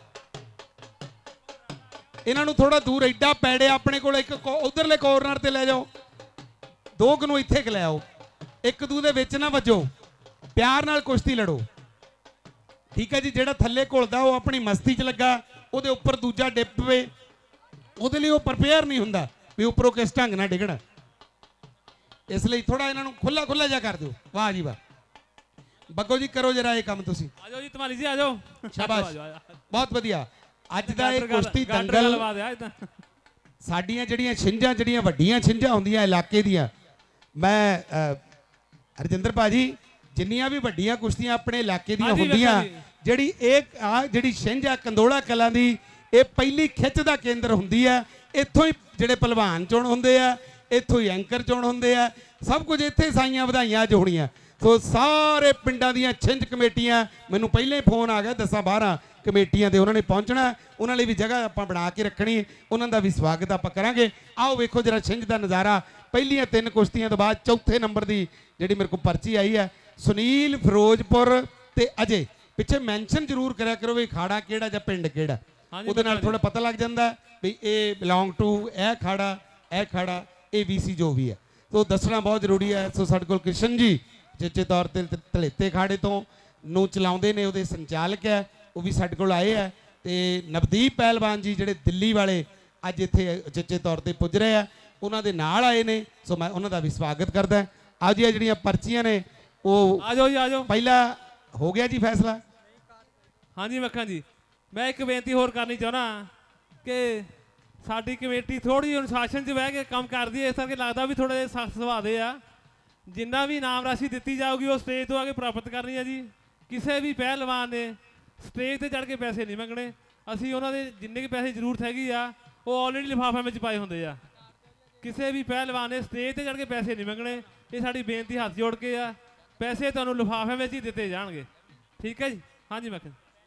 इन्हों थोड़ा दूर एडा पैड़े अपने को एक उधरले कॉर्नर ते ले जाओ, दो कनू इत्थे ले आओ, एक दू दे विच ना वजो, प्यार नाल कुश्ती लड़ो। ठीक है जी। जिहड़ा थल्ले घुलदा वो अपनी मस्ती च लगा, उहदे उपर दूजा डिप पवे, उहदे लई वो प्रिपेयर नहीं हुंदा भी उपरों किस ढंग नाल डिगना। इसलिए थोड़ा इन्हों खुला खुला जा कर दो। वाह जी वाह। बग्गो जी करो जरा ये काम तुसीं। आ जाओ जी धमाली जी, आ जाओ। शाबाश, बहुत वधिया। अज दा इह कुश्ती दंगल साडियां जिहड़ियां छिंजां जिहड़ियां वड्डियां छिंजां हुंदियां इलाके दियां। मैं हरजिंदर भाजी ਜਿੰਨੀਆਂ ਵੀ ਵੱਡੀਆਂ ਕੁਸ਼ਤੀਆਂ ਆਪਣੇ ਇਲਾਕੇ ਦੀਆਂ ਹਾਂਜੀ, ਹੁੰਦੀਆਂ, ਵੇਖੋ ਜੀ। ਜਿਹੜੀ ਇਹ ਆ ਜਿਹੜੀ ਛਿੰਝ ਆ ਕੰਦੋਲਾ ਕਲਾਂ ਦੀ, ਇਹ ਪਹਿਲੀ ਖਿੱਚ ਦਾ ਕੇਂਦਰ ਹੁੰਦੀ ਆ। ਇੱਥੋਂ ਹੀ ਜਿਹੜੇ ਪਹਿਲਵਾਨ ਚੁਣ ਹੁੰਦੇ ਆ, ਇੱਥੋਂ ਹੀ ਐਂਕਰ ਚੁਣ ਹੁੰਦੇ ਆ, ਸਭ ਕੁਝ ਇੱਥੇ ਸਾਈਆਂ ਵਧਾਈਆਂ ਅੱਜ ਹੋਣੀਆਂ। ਸੋ ਸਾਰੇ ਪਿੰਡਾਂ ਦੀਆਂ ਛਿੰਝ ਕਮੇਟੀਆਂ, ਮੈਨੂੰ ਪਹਿਲਾਂ ਹੀ ਫੋਨ ਆ ਗਿਆ ਦਸਾਂ ਬਾਰਾਂ ਕਮੇਟੀਆਂ ਦੇ, ਉਹਨਾਂ ਨੇ ਪਹੁੰਚਣਾ, ਉਹਨਾਂ ਲਈ ਵੀ ਜਗ੍ਹਾ ਆਪਾਂ ਬਣਾ ਕੇ ਰੱਖਣੀ, ਉਹਨਾਂ ਦਾ ਵੀ ਸਵਾਗਤ ਆਪਾਂ ਕਰਾਂਗੇ। ਆਓ ਵੇਖੋ ਜਰਾ ਛਿੰਝ ਦਾ ਨਜ਼ਾਰਾ। ਪਹਿਲੀਆਂ ਤਿੰਨ ਕੁਸ਼ਤੀਆਂ ਤੋਂ ਬਾਅਦ ਚੌਥੇ ਨੰਬਰ ਦੀ ਜਿਹੜੀ ਮੇਰੇ ਕੋਲ ਪਰਚੀ ਆਈ ਹੈ, ਸੁਨੀਲ ਫਿਰੋਜ਼ਪੁਰ ਤੇ ਅਜੇ। ਪਿੱਛੇ ਮੈਂਸ਼ਨ ਜ਼ਰੂਰ ਕਰਿਆ ਕਰੋ ਵੀ ਖਾੜਾ ਕਿਹੜਾ ਜਾਂ ਪਿੰਡ ਕਿਹੜਾ, ਉਹਦੇ ਨਾਲ ਥੋੜਾ ਪਤਾ ਲੱਗ ਜਾਂਦਾ ਵੀ ਇਹ ਬਿਲੋਂਗ ਟੂ ਇਹ ਖਾੜਾ, ਇਹ ਖਾੜਾ, ਇਹ ਬੀ ਸੀ ਜੋ ਵੀ ਹੈ, ਸੋ ਦੱਸਣਾ ਬਹੁਤ ਜ਼ਰੂਰੀ ਹੈ। ਸੋ ਸਾਡੇ ਕੋਲ ਕ੍ਰਿਸ਼ਨ ਜੀ ਚੇਚੇ ਤੌਰ ਤੇ ਧਲੇਤੇ ਖਾੜੇ ਤੋਂ ਨੂੰ ਚਲਾਉਂਦੇ ਨੇ, ਉਹਦੇ ਸੰਚਾਲਕ ਹੈ, ਉਹ ਵੀ ਸਾਡੇ ਕੋਲ ਆਏ ਆ। ਤੇ ਨਵਦੀਪ ਪਹਿਲਵਾਨ ਜੀ ਜਿਹੜੇ ਦਿੱਲੀ ਵਾਲੇ ਅੱਜ ਇੱਥੇ ਚੇਚੇ ਤੌਰ ਤੇ ਪੁੱਜ ਰਹੇ ਆ, ਉਹਨਾਂ ਦੇ ਨਾਲ ਆਏ ਨੇ, ਸੋ ਮੈਂ ਉਹਨਾਂ ਦਾ ਵੀ ਸਵਾਗਤ ਕਰਦਾ। ਅੱਜ ਇਹ ਜਿਹੜੀਆਂ ਪਰਚੀਆਂ ਨੇ ਉਹ ਆ ਜਾਓ ਜੀ, ਆ ਜਾਓ। ਪਹਿਲਾ ਹੋ ਗਿਆ ਜੀ ਫੈਸਲਾ। ਹਾਂਜੀ ਮੱਖਣ ਜੀ, ਮੈਂ ਇੱਕ ਬੇਨਤੀ ਹੋਰ ਕਰਨੀ ਚਾਹੁੰਦਾ ਕਿ ਸਾਡੀ ਕਮੇਟੀ ਥੋੜੀ ਅਨੁਸ਼ਾਸਨ 'ਚ ਬਹਿ ਕੇ ਕੰਮ ਕਰਦੀ ਹੈ, ਇਸ ਕਰਕੇ ਲੱਗਦਾ ਵੀ ਥੋੜੇ ਜਿਹੇ ਸਖਤ ਸੁਭਾਅ ਦੇ ਆ। ਜਿੰਨਾ ਵੀ ਇਨਾਮ ਰਾਸ਼ੀ ਦਿੱਤੀ ਜਾਊਗੀ ਉਹ ਸਟੇਜ ਤੋਂ ਆ ਕੇ ਪ੍ਰਾਪਤ ਕਰਨੀ ਹੈ ਜੀ। ਕਿਸੇ ਵੀ ਪਹਿਲਵਾਨ ਨੇ ਸਟੇਜ ਤੇ ਚੜ੍ਹ ਕੇ ਪੈਸੇ ਨਹੀਂ ਮੰਗਣੇ। ਅਸੀਂ ਉਹਨਾਂ ਦੇ ਜਿੰਨੇ ਵੀ ਪੈਸੇ ਜ਼ਰੂਰਤ ਹੈਗੀ ਆ ਉਹ ਆਲਰੇਡੀ ਲਿਫਾਫਿਆਂ ਵਿੱਚ ਪਾਏ ਹੁੰਦੇ ਆ। ਕਿਸੇ ਵੀ ਪਹਿਲਵਾਨ ਨੇ ਸਟੇਜ ਤੇ ਚੜ੍ਹ ਕੇ ਪੈਸੇ ਨਹੀਂ ਮੰਗਣੇ। ਇਹ ਸਾਡੀ ਬੇਨਤੀ ਹੱਥ ਜੋੜ ਕੇ ਆ, ਪੈਸੇ ਤੁਹਾਨੂੰ ਲਿਫਾਫਿਆਂ ਵਿੱਚ ਹੀ ਦਿੱਤੇ ਜਾਣਗੇ, ਠੀਕ ਹੈ ਜੀ। ਹਾਂਜੀ ਮੈਂ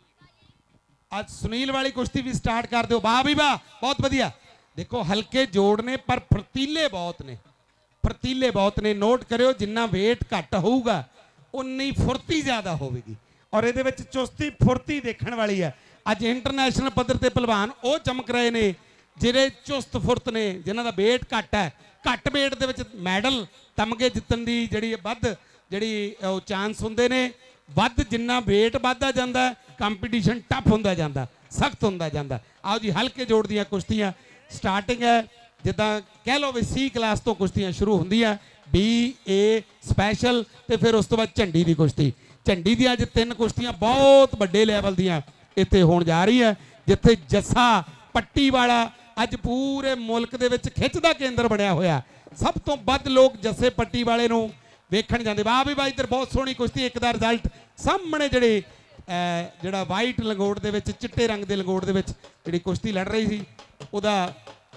ਅੱਜ ਸੁਨੀਲ ਵਾਲੀ ਕੁਸ਼ਤੀ ਵੀ ਸਟਾਰਟ ਕਰ ਦਿਓ। ਵਾਹ ਵੀ ਵਾਹ, ਬਹੁਤ ਵਧੀਆ। ਦੇਖੋ ਹਲਕੇ ਜੋੜ ਨੇ ਪਰ ਫਰਤੀਲੇ ਬਹੁਤ ਨੇ, ਫਰਤੀਲੇ ਬਹੁਤ ਨੇ। ਨੋਟ ਕਰਿਓ ਜਿੰਨਾ weight ਘੱਟ ਹੋਊਗਾ ਉਨੀ ਫੁਰਤੀ ਜ਼ਿਆਦਾ ਹੋਵੇਗੀ, ਔਰ ਇਹਦੇ ਵਿੱਚ ਚੁਸਤੀ ਫੁਰਤੀ ਦੇਖਣ ਵਾਲੀ ਹੈ। ਅੱਜ ਇੰਟਰਨੈਸ਼ਨਲ ਪੱਧਰ ਤੇ ਪਹਿਲਵਾਨ ਉਹ ਚਮਕ ਰਹੇ ਨੇ ਜਿਹੜੇ ਚੁਸਤ ਫੁਰਤ ਨੇ, ਜਿਨ੍ਹਾਂ ਦਾ weight ਘੱਟ ਹੈ। ਘੱਟ weight ਦੇ ਵਿੱਚ ਮੈਡਲ ਤਮਗੇ ਜਿੱਤਣ ਦੀ ਜਿਹੜੀ ਵੱਧ ਜਿਹੜੀ ਉਹ ਚਾਂਸ ਹੁੰਦੇ ਨੇ। ਵੱਧ ਜਿੰਨਾ weight ਵੱਧਦਾ ਜਾਂਦਾ, ਕੰਪੀਟੀਸ਼ਨ ਟਫ ਹੁੰਦਾ ਜਾਂਦਾ, ਸਖਤ ਹੁੰਦਾ ਜਾਂਦਾ। ਆਓ ਜੀ ਹਲਕੇ ਜੋੜ ਦੀਆਂ ਕੁਸ਼ਤੀਆਂ ਸਟਾਰਟਿੰਗ ਹੈ। ਜਿੱਦਾਂ ਕਹਿ ਲਓ ਵੀ ਸੀ ਕਲਾਸ ਤੋਂ ਕੁਸ਼ਤੀਆਂ ਸ਼ੁਰੂ ਹੁੰਦੀਆਂ, ਬੀ ਏ ਸਪੈਸ਼ਲ, ਤੇ ਫਿਰ ਉਸ ਤੋਂ ਬਾਅਦ ਝੰਡੀ ਦੀ ਕੁਸ਼ਤੀ। ਝੰਡੀ ਦੀਆਂ ਅੱਜ ਤਿੰਨ ਕੁਸ਼ਤੀਆਂ ਬਹੁਤ ਵੱਡੇ ਲੈਵਲ ਦੀਆਂ ਇੱਥੇ ਹੋਣ ਜਾ ਰਹੀ ਹੈ, ਜਿੱਥੇ ਜੱਸਾ ਪੱਟੀ ਵਾਲਾ ਅੱਜ ਪੂਰੇ ਮੁਲਕ ਦੇ ਵਿੱਚ ਖਿੱਚ ਦਾ ਕੇਂਦਰ ਬਣਿਆ ਹੋਇਆ। ਸਭ ਤੋਂ ਵੱਧ ਲੋਕ ਜੱਸੇ ਪੱਟੀ ਵਾਲੇ ਨੂੰ ਵੇਖਣ ਜਾਂਦੇ। ਵਾਹ ਵੀ ਵਾਹ, ਇੱਧਰ ਬਹੁਤ ਸੋਹਣੀ ਕੁਸ਼ਤੀ। ਇੱਕ ਦਾ ਰਿਜ਼ਲਟ ਸਾਹਮਣੇ ਜਿਹੜੇ ਜਿਹੜਾ ਵਾਈਟ ਲੰਗੋਟ ਦੇ ਵਿੱਚ, ਚਿੱਟੇ ਰੰਗ ਦੇ ਲੰਗੋਟ ਦੇ ਵਿੱਚ ਜਿਹੜੀ ਕੁਸ਼ਤੀ ਲੜ ਰਹੀ ਸੀ, ਉਹਦਾ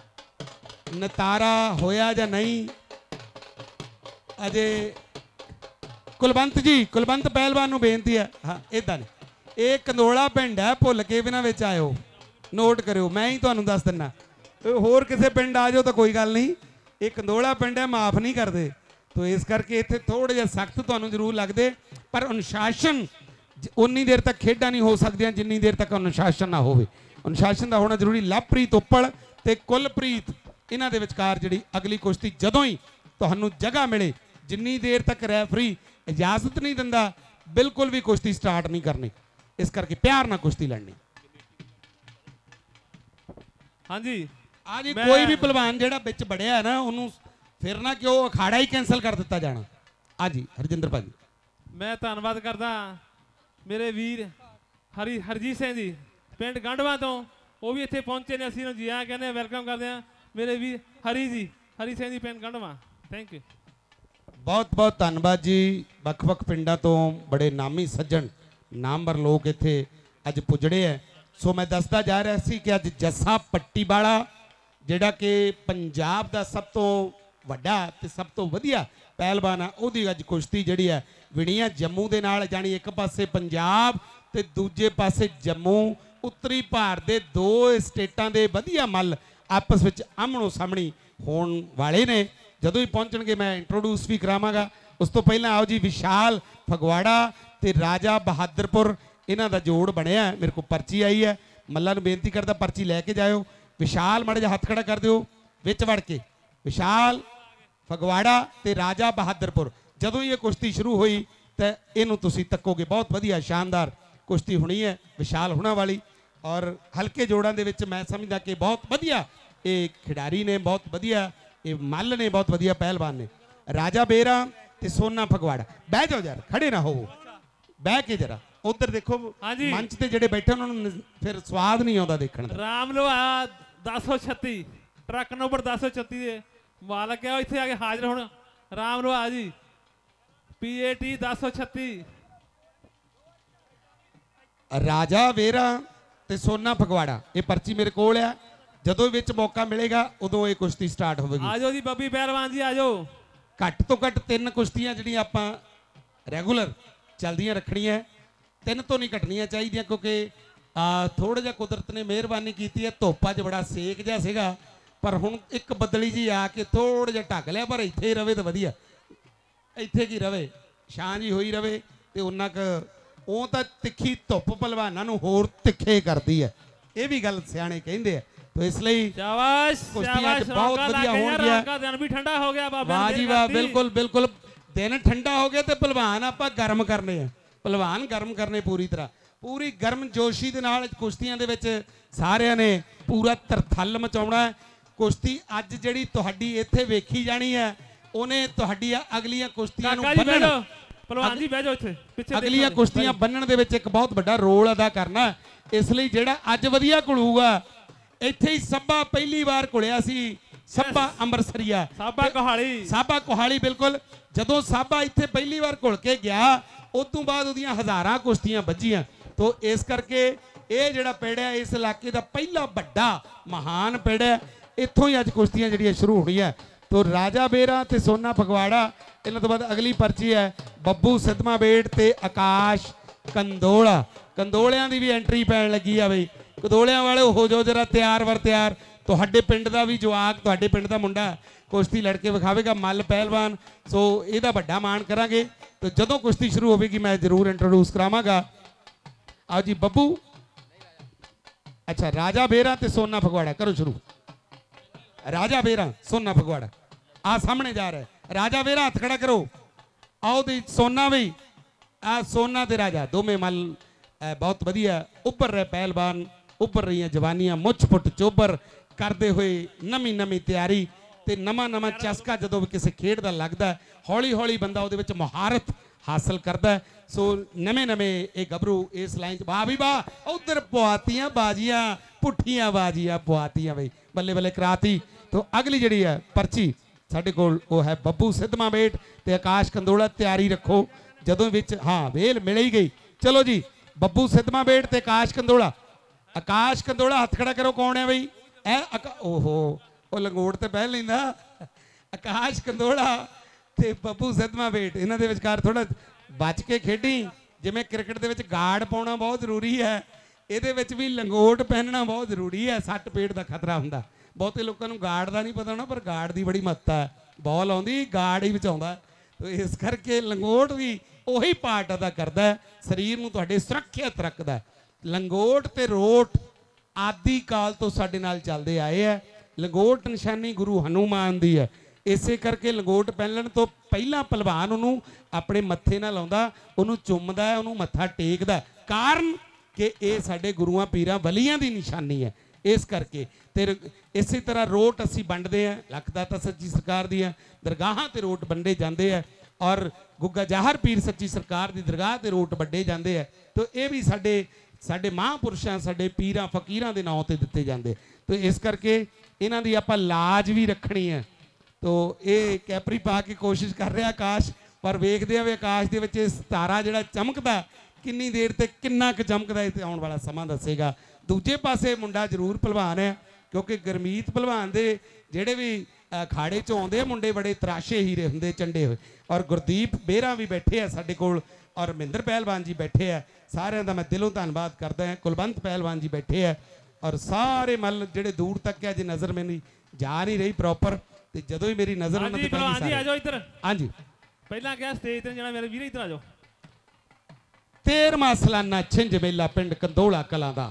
ਨਤਾਰਾ ਹੋਇਆ ਜਾਂ ਨਹੀਂ ਅਜੇ। ਕੁਲਵੰਤ ਜੀ, ਕੁਲਵੰਤ ਪਹਿਲਵਾਨ ਨੂੰ ਬੇਨਤੀ ਹੈ, ਹਾਂ ਇਦਾਂ ਨਹੀਂ, ਇਹ ਕੰਦੋਲਾ ਪਿੰਡ ਹੈ, ਭੁੱਲ ਕੇ ਵੀ ਨਾ ਵਿੱਚ ਆਇਓ, ਨੋਟ ਕਰਿਓ, ਮੈਂ ਹੀ ਤੁਹਾਨੂੰ ਦੱਸ ਦਿੰਦਾ। ਹੋਰ ਕਿਸੇ ਪਿੰਡ ਆ ਜਾਓ ਤਾਂ ਕੋਈ ਗੱਲ ਨਹੀਂ, ਇਹ ਕੰਦੋਲਾ ਪਿੰਡ ਹੈ, ਮਾਫ ਨਹੀਂ ਕਰਦੇ। ਤੋ ਇਸ ਕਰਕੇ ਇੱਥੇ ਥੋੜੇ ਜਿਹਾ ਸਖਤ ਤੁਹਾਨੂੰ ਜ਼ਰੂਰ ਲੱਗਦੇ, ਪਰ ਅਨੁਸ਼ਾਸਨ ਉਨੀ ਦੇਰ ਤੱਕ ਖੇਡਾਂ ਨਹੀਂ ਹੋ ਸਕਦੀਆਂ ਜਿੰਨੀ ਦੇਰ ਤੱਕ ਅਨੁਸ਼ਾਸਨ ਨਾ ਹੋਵੇ। ਅਨੁਸ਼ਾਸਨ ਦਾ ਹੋਣਾ ਜ਼ਰੂਰੀ। ਲਵਪ੍ਰੀਤ ਉੱਪਲ ਤੇ ਕੁਲਪ੍ਰੀਤ, ਇਹਨਾਂ ਦੇ ਵਿਚਕਾਰ ਜਿਹੜੀ ਅਗਲੀ ਕੁਸ਼ਤੀ ਜਦੋਂ ਹੀ ਤੁਹਾਨੂੰ ਜਗ੍ਹਾ ਮਿਲੇ, ਜਿੰਨੀ ਦੇਰ ਤੱਕ ਰੈਫਰੀ ਇਜਾਜ਼ਤ ਨਹੀਂ ਦਿੰਦਾ ਬਿਲਕੁਲ ਵੀ ਕੁਸ਼ਤੀ ਸਟਾਰਟ ਨਹੀਂ ਕਰਨੀ। ਇਸ ਕਰਕੇ ਪਿਆਰ ਨਾਲ ਕੁਸ਼ਤੀ ਲੜਨੀ। ਹਾਂਜੀ ਆ ਜੀ ਕੋਈ ਵੀ ਪਹਿਲਵਾਨ ਜਿਹੜਾ ਵਿੱਚ ਵੜਿਆ ਨਾ ਉਹਨੂੰ ਫਿਰ ਨਾ ਕਿ ਉਹ ਅਖਾੜਾ ਹੀ ਕੈਂਸਲ ਕਰ ਦਿੱਤਾ ਜਾਣਾ। ਆ ਜੀ ਹਰਜਿੰਦਰ ਭਾਜੀ, ਮੈਂ ਧੰਨਵਾਦ ਕਰਦਾ ਮੇਰੇ ਵੀਰ ਹਰੀ ਹਰਜੀਤ ਸਿੰਘ ਜੀ ਪਿੰਡ ਗੰਢਵਾ ਤੋਂ, ਉਹ ਵੀ ਇੱਥੇ ਪਹੁੰਚੇ ਨੇ। ਅਸੀਂ ਜੀ ਆ ਕਹਿੰਦੇ ਵੈਲਕਮ ਕਰਦੇ ਹਾਂ ਮੇਰੇ ਵੀਰ ਹਰੀ ਜੀ, ਹਰੀ ਸਿੰਘ ਜੀ ਪਿੰਡ ਗੰਢਵਾ। ਥੈਂਕ ਯੂ, ਬਹੁਤ ਬਹੁਤ ਧੰਨਵਾਦ ਜੀ। ਵੱਖ ਵੱਖ ਪਿੰਡਾਂ ਤੋਂ ਬੜੇ ਨਾਮੀ ਸੱਜਣ, ਨਾਮਵਰ ਲੋਕ ਇੱਥੇ ਅੱਜ ਪੁੱਜੜੇ ਹੈ। ਸੋ ਮੈਂ ਦੱਸਦਾ ਜਾ ਰਿਹਾ ਸੀ ਕਿ ਅੱਜ ਜੱਸਾ ਪੱਟੀ ਵਾਲਾ ਜਿਹੜਾ ਕਿ ਪੰਜਾਬ ਦਾ ਸਭ ਤੋਂ ਵੱਡਾ ਤੇ ਸਭ ਤੋਂ ਵਧੀਆ ਪਹਿਲਵਾਨ ਆ, ਉਹਦੀ ਅੱਜ ਕੁਸ਼ਤੀ ਜਿਹੜੀ ਹੈ ਵਿਣੀਆਂ ਜੰਮੂ ਦੇ ਨਾਲ, ਜਾਣੀ ਇੱਕ ਪਾਸੇ ਪੰਜਾਬ ਤੇ ਦੂਜੇ ਪਾਸੇ ਜੰਮੂ। ਉੱਤਰੀ ਭਾਰਤ ਦੇ ਦੋ ਸਟੇਟਾਂ ਦੇ ਵਧੀਆ ਮੱਲ ਆਪਸ ਵਿੱਚ ਆਮਣੋ ਸਾਹਮਣੀ ਹੋਣ ਵਾਲੇ ਨੇ। ਜਦੋਂ ਹੀ ਪਹੁੰਚਣਗੇ ਮੈਂ ਇੰਟਰੋਡਿਊਸ ਵੀ ਕਰਾਵਾਂਗਾ। ਉਸ ਤੋਂ ਪਹਿਲਾਂ ਆਓ ਜੀ ਵਿਸ਼ਾਲ ਫਗਵਾੜਾ ਤੇ ਰਾਜਾ ਬਹਾਦਰਪੁਰ, ਇਹਨਾਂ ਦਾ ਜੋੜ ਬਣਿਆ। ਮੇਰੇ ਕੋਲ ਪਰਚੀ ਆਈ ਹੈ, ਮੱਲਾ ਨੂੰ ਬੇਨਤੀ ਕਰਦਾ ਪਰਚੀ ਲੈ ਕੇ ਜਾਇਓ। ਵਿਸ਼ਾਲ ਮਾੜਾ ਜਿਹਾ ਹੱਥ ਖੜਾ ਕਰ ਦਿਓ ਵਿੱਚ ਵੜ ਕੇ। ਵਿਸ਼ਾਲ ਫਗਵਾੜਾ ਤੇ ਰਾਜਾ ਬਹਾਦਰਪੁਰ, ਜਦੋਂ ਹੀ ਇਹ ਕੁਸ਼ਤੀ ਸ਼ੁਰੂ ਹੋਈ ਤਾਂ ਇਹਨੂੰ ਤੁਸੀਂ ਤੱਕੋਗੇ। ਬਹੁਤ ਵਧੀਆ ਸ਼ਾਨਦਾਰ ਕੁਸ਼ਤੀ ਹੋਣੀ ਹੈ ਵਿਸ਼ਾਲ ਹੁਣਾਂ ਵਾਲੀ। ਔਰ ਹਲਕੇ ਜੋੜਾਂ ਦੇ ਵਿੱਚ ਮੈਂ ਸਮਝਦਾ ਕਿ ਬਹੁਤ ਵਧੀਆ ਇਹ ਖਿਡਾਰੀ ਨੇ, ਬਹੁਤ ਵਧੀਆ ਇਹ ਮੱਲ ਨੇ, ਬਹੁਤ ਵਧੀਆ ਪਹਿਲਵਾਨ ਨੇ। ਰਾਜਾ ਬੇਰਾ ਤੇ ਸੋਨਾ ਫਗਵਾੜਾ। ਬਹਿ ਜਾਓ ਯਾਰ, ਖੜੇ ਨਾ ਹੋਵੋ, ਬਹਿ ਕੇ ਜਰਾ ਉਧਰ ਦੇਖੋ। ਮੰਚ ਤੇ ਜਿਹੜੇ ਬੈਠੇ ਉਹਨਾਂ ਨੂੰ ਫਿਰ ਸਵਾਦ ਨਹੀਂ ਆਉਂਦਾ ਦੇਖਣ ਦਾ। ਰਾਮਲੋਆ ਦਸ ਸੌ ਛੱਤੀ ਟਰੱਕ ਨੰਬਰ ਦਸ ਸੌ ਛੱਤੀ ਦੇ ਮਾਲਕ ਹੈ, ਇੱਥੇ ਆ ਕੇ ਹਾਜ਼ਰ ਹੁਣ। ਰਾਮਲੋਆ ਜੀ पी ए टी दस सौ छत्ती राजा वेरा ते सोना फगवाड़ा ये पर्ची मेरे कोल है। जदों विच मौका मिलेगा उदों ये कुश्ती स्टार्ट होगी। आजो जी बब्बी पहलवान जी आजो। घट तो घट तीन कुश्तियां जिहड़ियां आपां रेगूलर चलदियां रखणियां, तीन तो नहीं घटनियां चाहिए क्योंकि थोड़ा जिहा कुदरत ने मेहरबानी की है। धुप्प अज बड़ा सेक जिहा सीगा पर हुण एक बदली जी आके थोड़ा जिहा ढक लिया, पर इत्थे रवे तो वधिया, इत्थे की रवे छां जी होई रवे ते उन्ना क ਉਹ ਤਾਂ ਤਿੱਖੀ ਧੁੱਪ ਪਹਿਲਵਾਨਾਂ ਨੂੰ ਹੋਰ ਤਿੱਖੇ ਕਰਦੀ ਹੈ, ਇਹ ਵੀ ਗੱਲ ਸਿਆਣੇ ਕਹਿੰਦੇ ਆ। तो इसलिए शाबाश कुश्तियां बहुत बढ़िया हो गया, दिन भी ठंडा हो गया बाबा। वाह जी वाह, बिल्कुल बिल्कुल दिन ठंडा हो गया तो पहलवान आपां गर्म करने हैं, पहलवान गर्म करने पूरी तरह पूरी गर्म जोशी दे नाल कुश्तियां दे विच सारिਆਂ ने पूरा तरथल मचाउणा है। कुश्ती अज जिहड़ी तुहाडी इत्थे वेखी जानी है ਉਹਨੇ ਤੁਹਾਡੀਆਂ ਅਗਲੀਆਂ ਕੁਸ਼ਤੀਆਂ ਨੂੰ ਬੰਨਣ, ਪਹਿਲਵਾਨ ਜੀ ਬਹਿ ਜਾਓ ਇੱਥੇ ਪਿੱਛੇ, ਅਗਲੀਆਂ ਕੁਸ਼ਤੀਆਂ ਬੰਨਣ ਦੇ ਵਿੱਚ ਇੱਕ ਬਹੁਤ ਵੱਡਾ ਰੋਲ ਅਦਾ ਕਰਨਾ। ਇਸ ਲਈ ਜਿਹੜਾ ਅੱਜ ਵਧੀਆ ਘੁਲੂਗਾ, ਇੱਥੇ ਹੀ ਸੱਬਾ ਪਹਿਲੀ ਵਾਰ ਘੁਲਿਆ ਸੀ, ਸੱਬਾ ਅੰਮ੍ਰਿਤਸਰੀਆ, ਸਾਬਾ ਕੋਹਾਲੀ, ਸਾਬਾ ਕੋਹਾਲੀ ਬਿਲਕੁਲ। ਜਦੋਂ ਸਾਬਾ ਇੱਥੇ ਪਹਿਲੀ ਵਾਰ ਘੁਲ ਕੇ ਗਿਆ ਉਸ ਤੋਂ ਬਾਅਦ ਉਹਦੀਆਂ ਹਜ਼ਾਰਾਂ ਕੁਸ਼ਤੀਆਂ ਵੱਜੀਆਂ। तो इस करके ये जिहड़ा पिंड है इस इलाके का पहला बड़ा महान पिंड है, इत्थों ही अज कुश्तियां जिहड़ियां शुरू होनी है। तो राजा बेरा ते सोना फगवाड़ा, इन्हां तो बाद अगली पर्ची है बब्बू सिद्धमा बेट ते आकाश कंधोला। कंधोलियां दी भी एंट्री पैण लगी है बई, कंधोलियां वाले हो जो जरा तैयार वर तैयार। तुहाडे पिंड दा भी जवाक, तुहाडे पिंड दा मुंडा कुश्ती लड़के विखावेगा, मल पहलवान, सो इहदा वड्डा मान करांगे। तो जदों कुश्ती शुरू होवेगी मैं जरूर इंट्रोड्यूस करावांगा। आओ जी बब्बू, अच्छा राजा बेरा ते सोना फगवाड़ा करो शुरू। राजा बेरा सोना फगवाड़ा आ सामने जा रहा है। राजा बेरा हाथ खड़ा करो। आओ दी सोना भी आ सोना ते राजा दोवें मल बहुत वधिया उभर रहे पहलवान, उभर रही जवानियां मुछ फुट चोबर करते हुए नवी नवी तैयारी ते नवा नवा चस्का जदों किसी खेड दा लगदा हौली हौली बंदा उहदे विच महारत हासिल करता है। सो नवे नवे ये गभरू इस लाइन च वाह भी वाह, उधर पुआतियां बाजियां पुठियां बाजियां पुआतियां बई बल्ले बल्ले कराती। तो अगली जिहड़ी है पर्ची साडे कोल वो है बब्बू सिद्धमा बेट ते आकाश कंधोला। तैयारी रखो जदों विच हाँ वेल मिल ही गई। चलो जी बब्बू सिद्धमा बेट ते आकाश कंधोला। आकाश कंधोला हथ खड़ा करो, कौन है बई ए ओहो वो लंगोट ते पहल लैंदा। आकाश कंधोला ते बब्बू सिद्धमा बेट, इन्हां दे विचकार थोड़ा बच के खेडी, जिवें क्रिकेट दे विच गार्ड पाउणा बहुत जरूरी है, इहदे विच भी लंगोट पहनना बहुत जरूरी है। सੱਟ पेट का खतरा हुंदा, बहुते लोगों को गार्ड का नहीं पता होना, पर गार्ड की बड़ी महत्ता है। बॉल आउंदी गार्ड ही बचाउंदा, तो इस करके लंगोट भी उही पार्ट अदा करता है, शरीर नूं तुहाडे सुरक्षित रखता है। लंगोट ते रोट आदि काल तो साडे नाल चलदे आए है। लंगोट निशानी गुरु हनुमान दी है, इसे करके लंगोट पहनण तो पहला पहलवान उन्होंने अपने मत्थे ना लाउंदा, उन्होंने चुमदा है, उन्होंने मत्था टेकदा, कारण कि ये साडे गुरुआं पीरां वलियां दी निशानी है। इस करके ते इसी तरह रोट असी वंडदे हैं, लखदाता सच्ची सरकार दी दरगाहां ते रोट वंडे जांदे है, और गुग्गा जाहर पीर सच्ची सरकार दी दरगाह ते रोट वंडे जांदे है। तो ये भी साडे साडे महापुरुषां साडे पीरां फकीरां दे नाम ते दित्ते जांदे। तो इस करके इन्हां दी आपां लाज भी रखनी है। तो ये कैपरी पा के कोशिश कर रहा आकाश, पर वेखदे आ वे आकाश दे विच सितारा जिहड़ा चमकदा किन्नी देर ते किन्ना क चमकदा इत्थे आउण वाला समा दसेगा। दूजे पासे मुंडा जरूर पहलवान है, क्योंकि गुरमीत पहलवान दे जिहड़े भी अखाड़े च आउंदे मुंडे बड़े तराशे हीरे हुंदे चंडे हुए। और गुरदीप बेरा भी बैठे हैं साडे कोल, और महिंदर पहलवान जी बैठे हैं, सारिਆਂ ਦਾ मैं दिलों धन्नवाद करदा हां। कुलवंत पहलवान जी बैठे हैं, और सारे मल जिहड़े दूर तक है, जे नज़र मेरी जा नहीं रही प्रॉपर, ते जदों ही मेरी नज़र उन्हां ते पैंदी सारे। आ जाओ इधर, हां जी पहला क्या स्टेज ते जाना मेरे वीर, इधर आ जाओ। तेरहवां सालाना छिंज मेला पिंड कंधोला कलां दा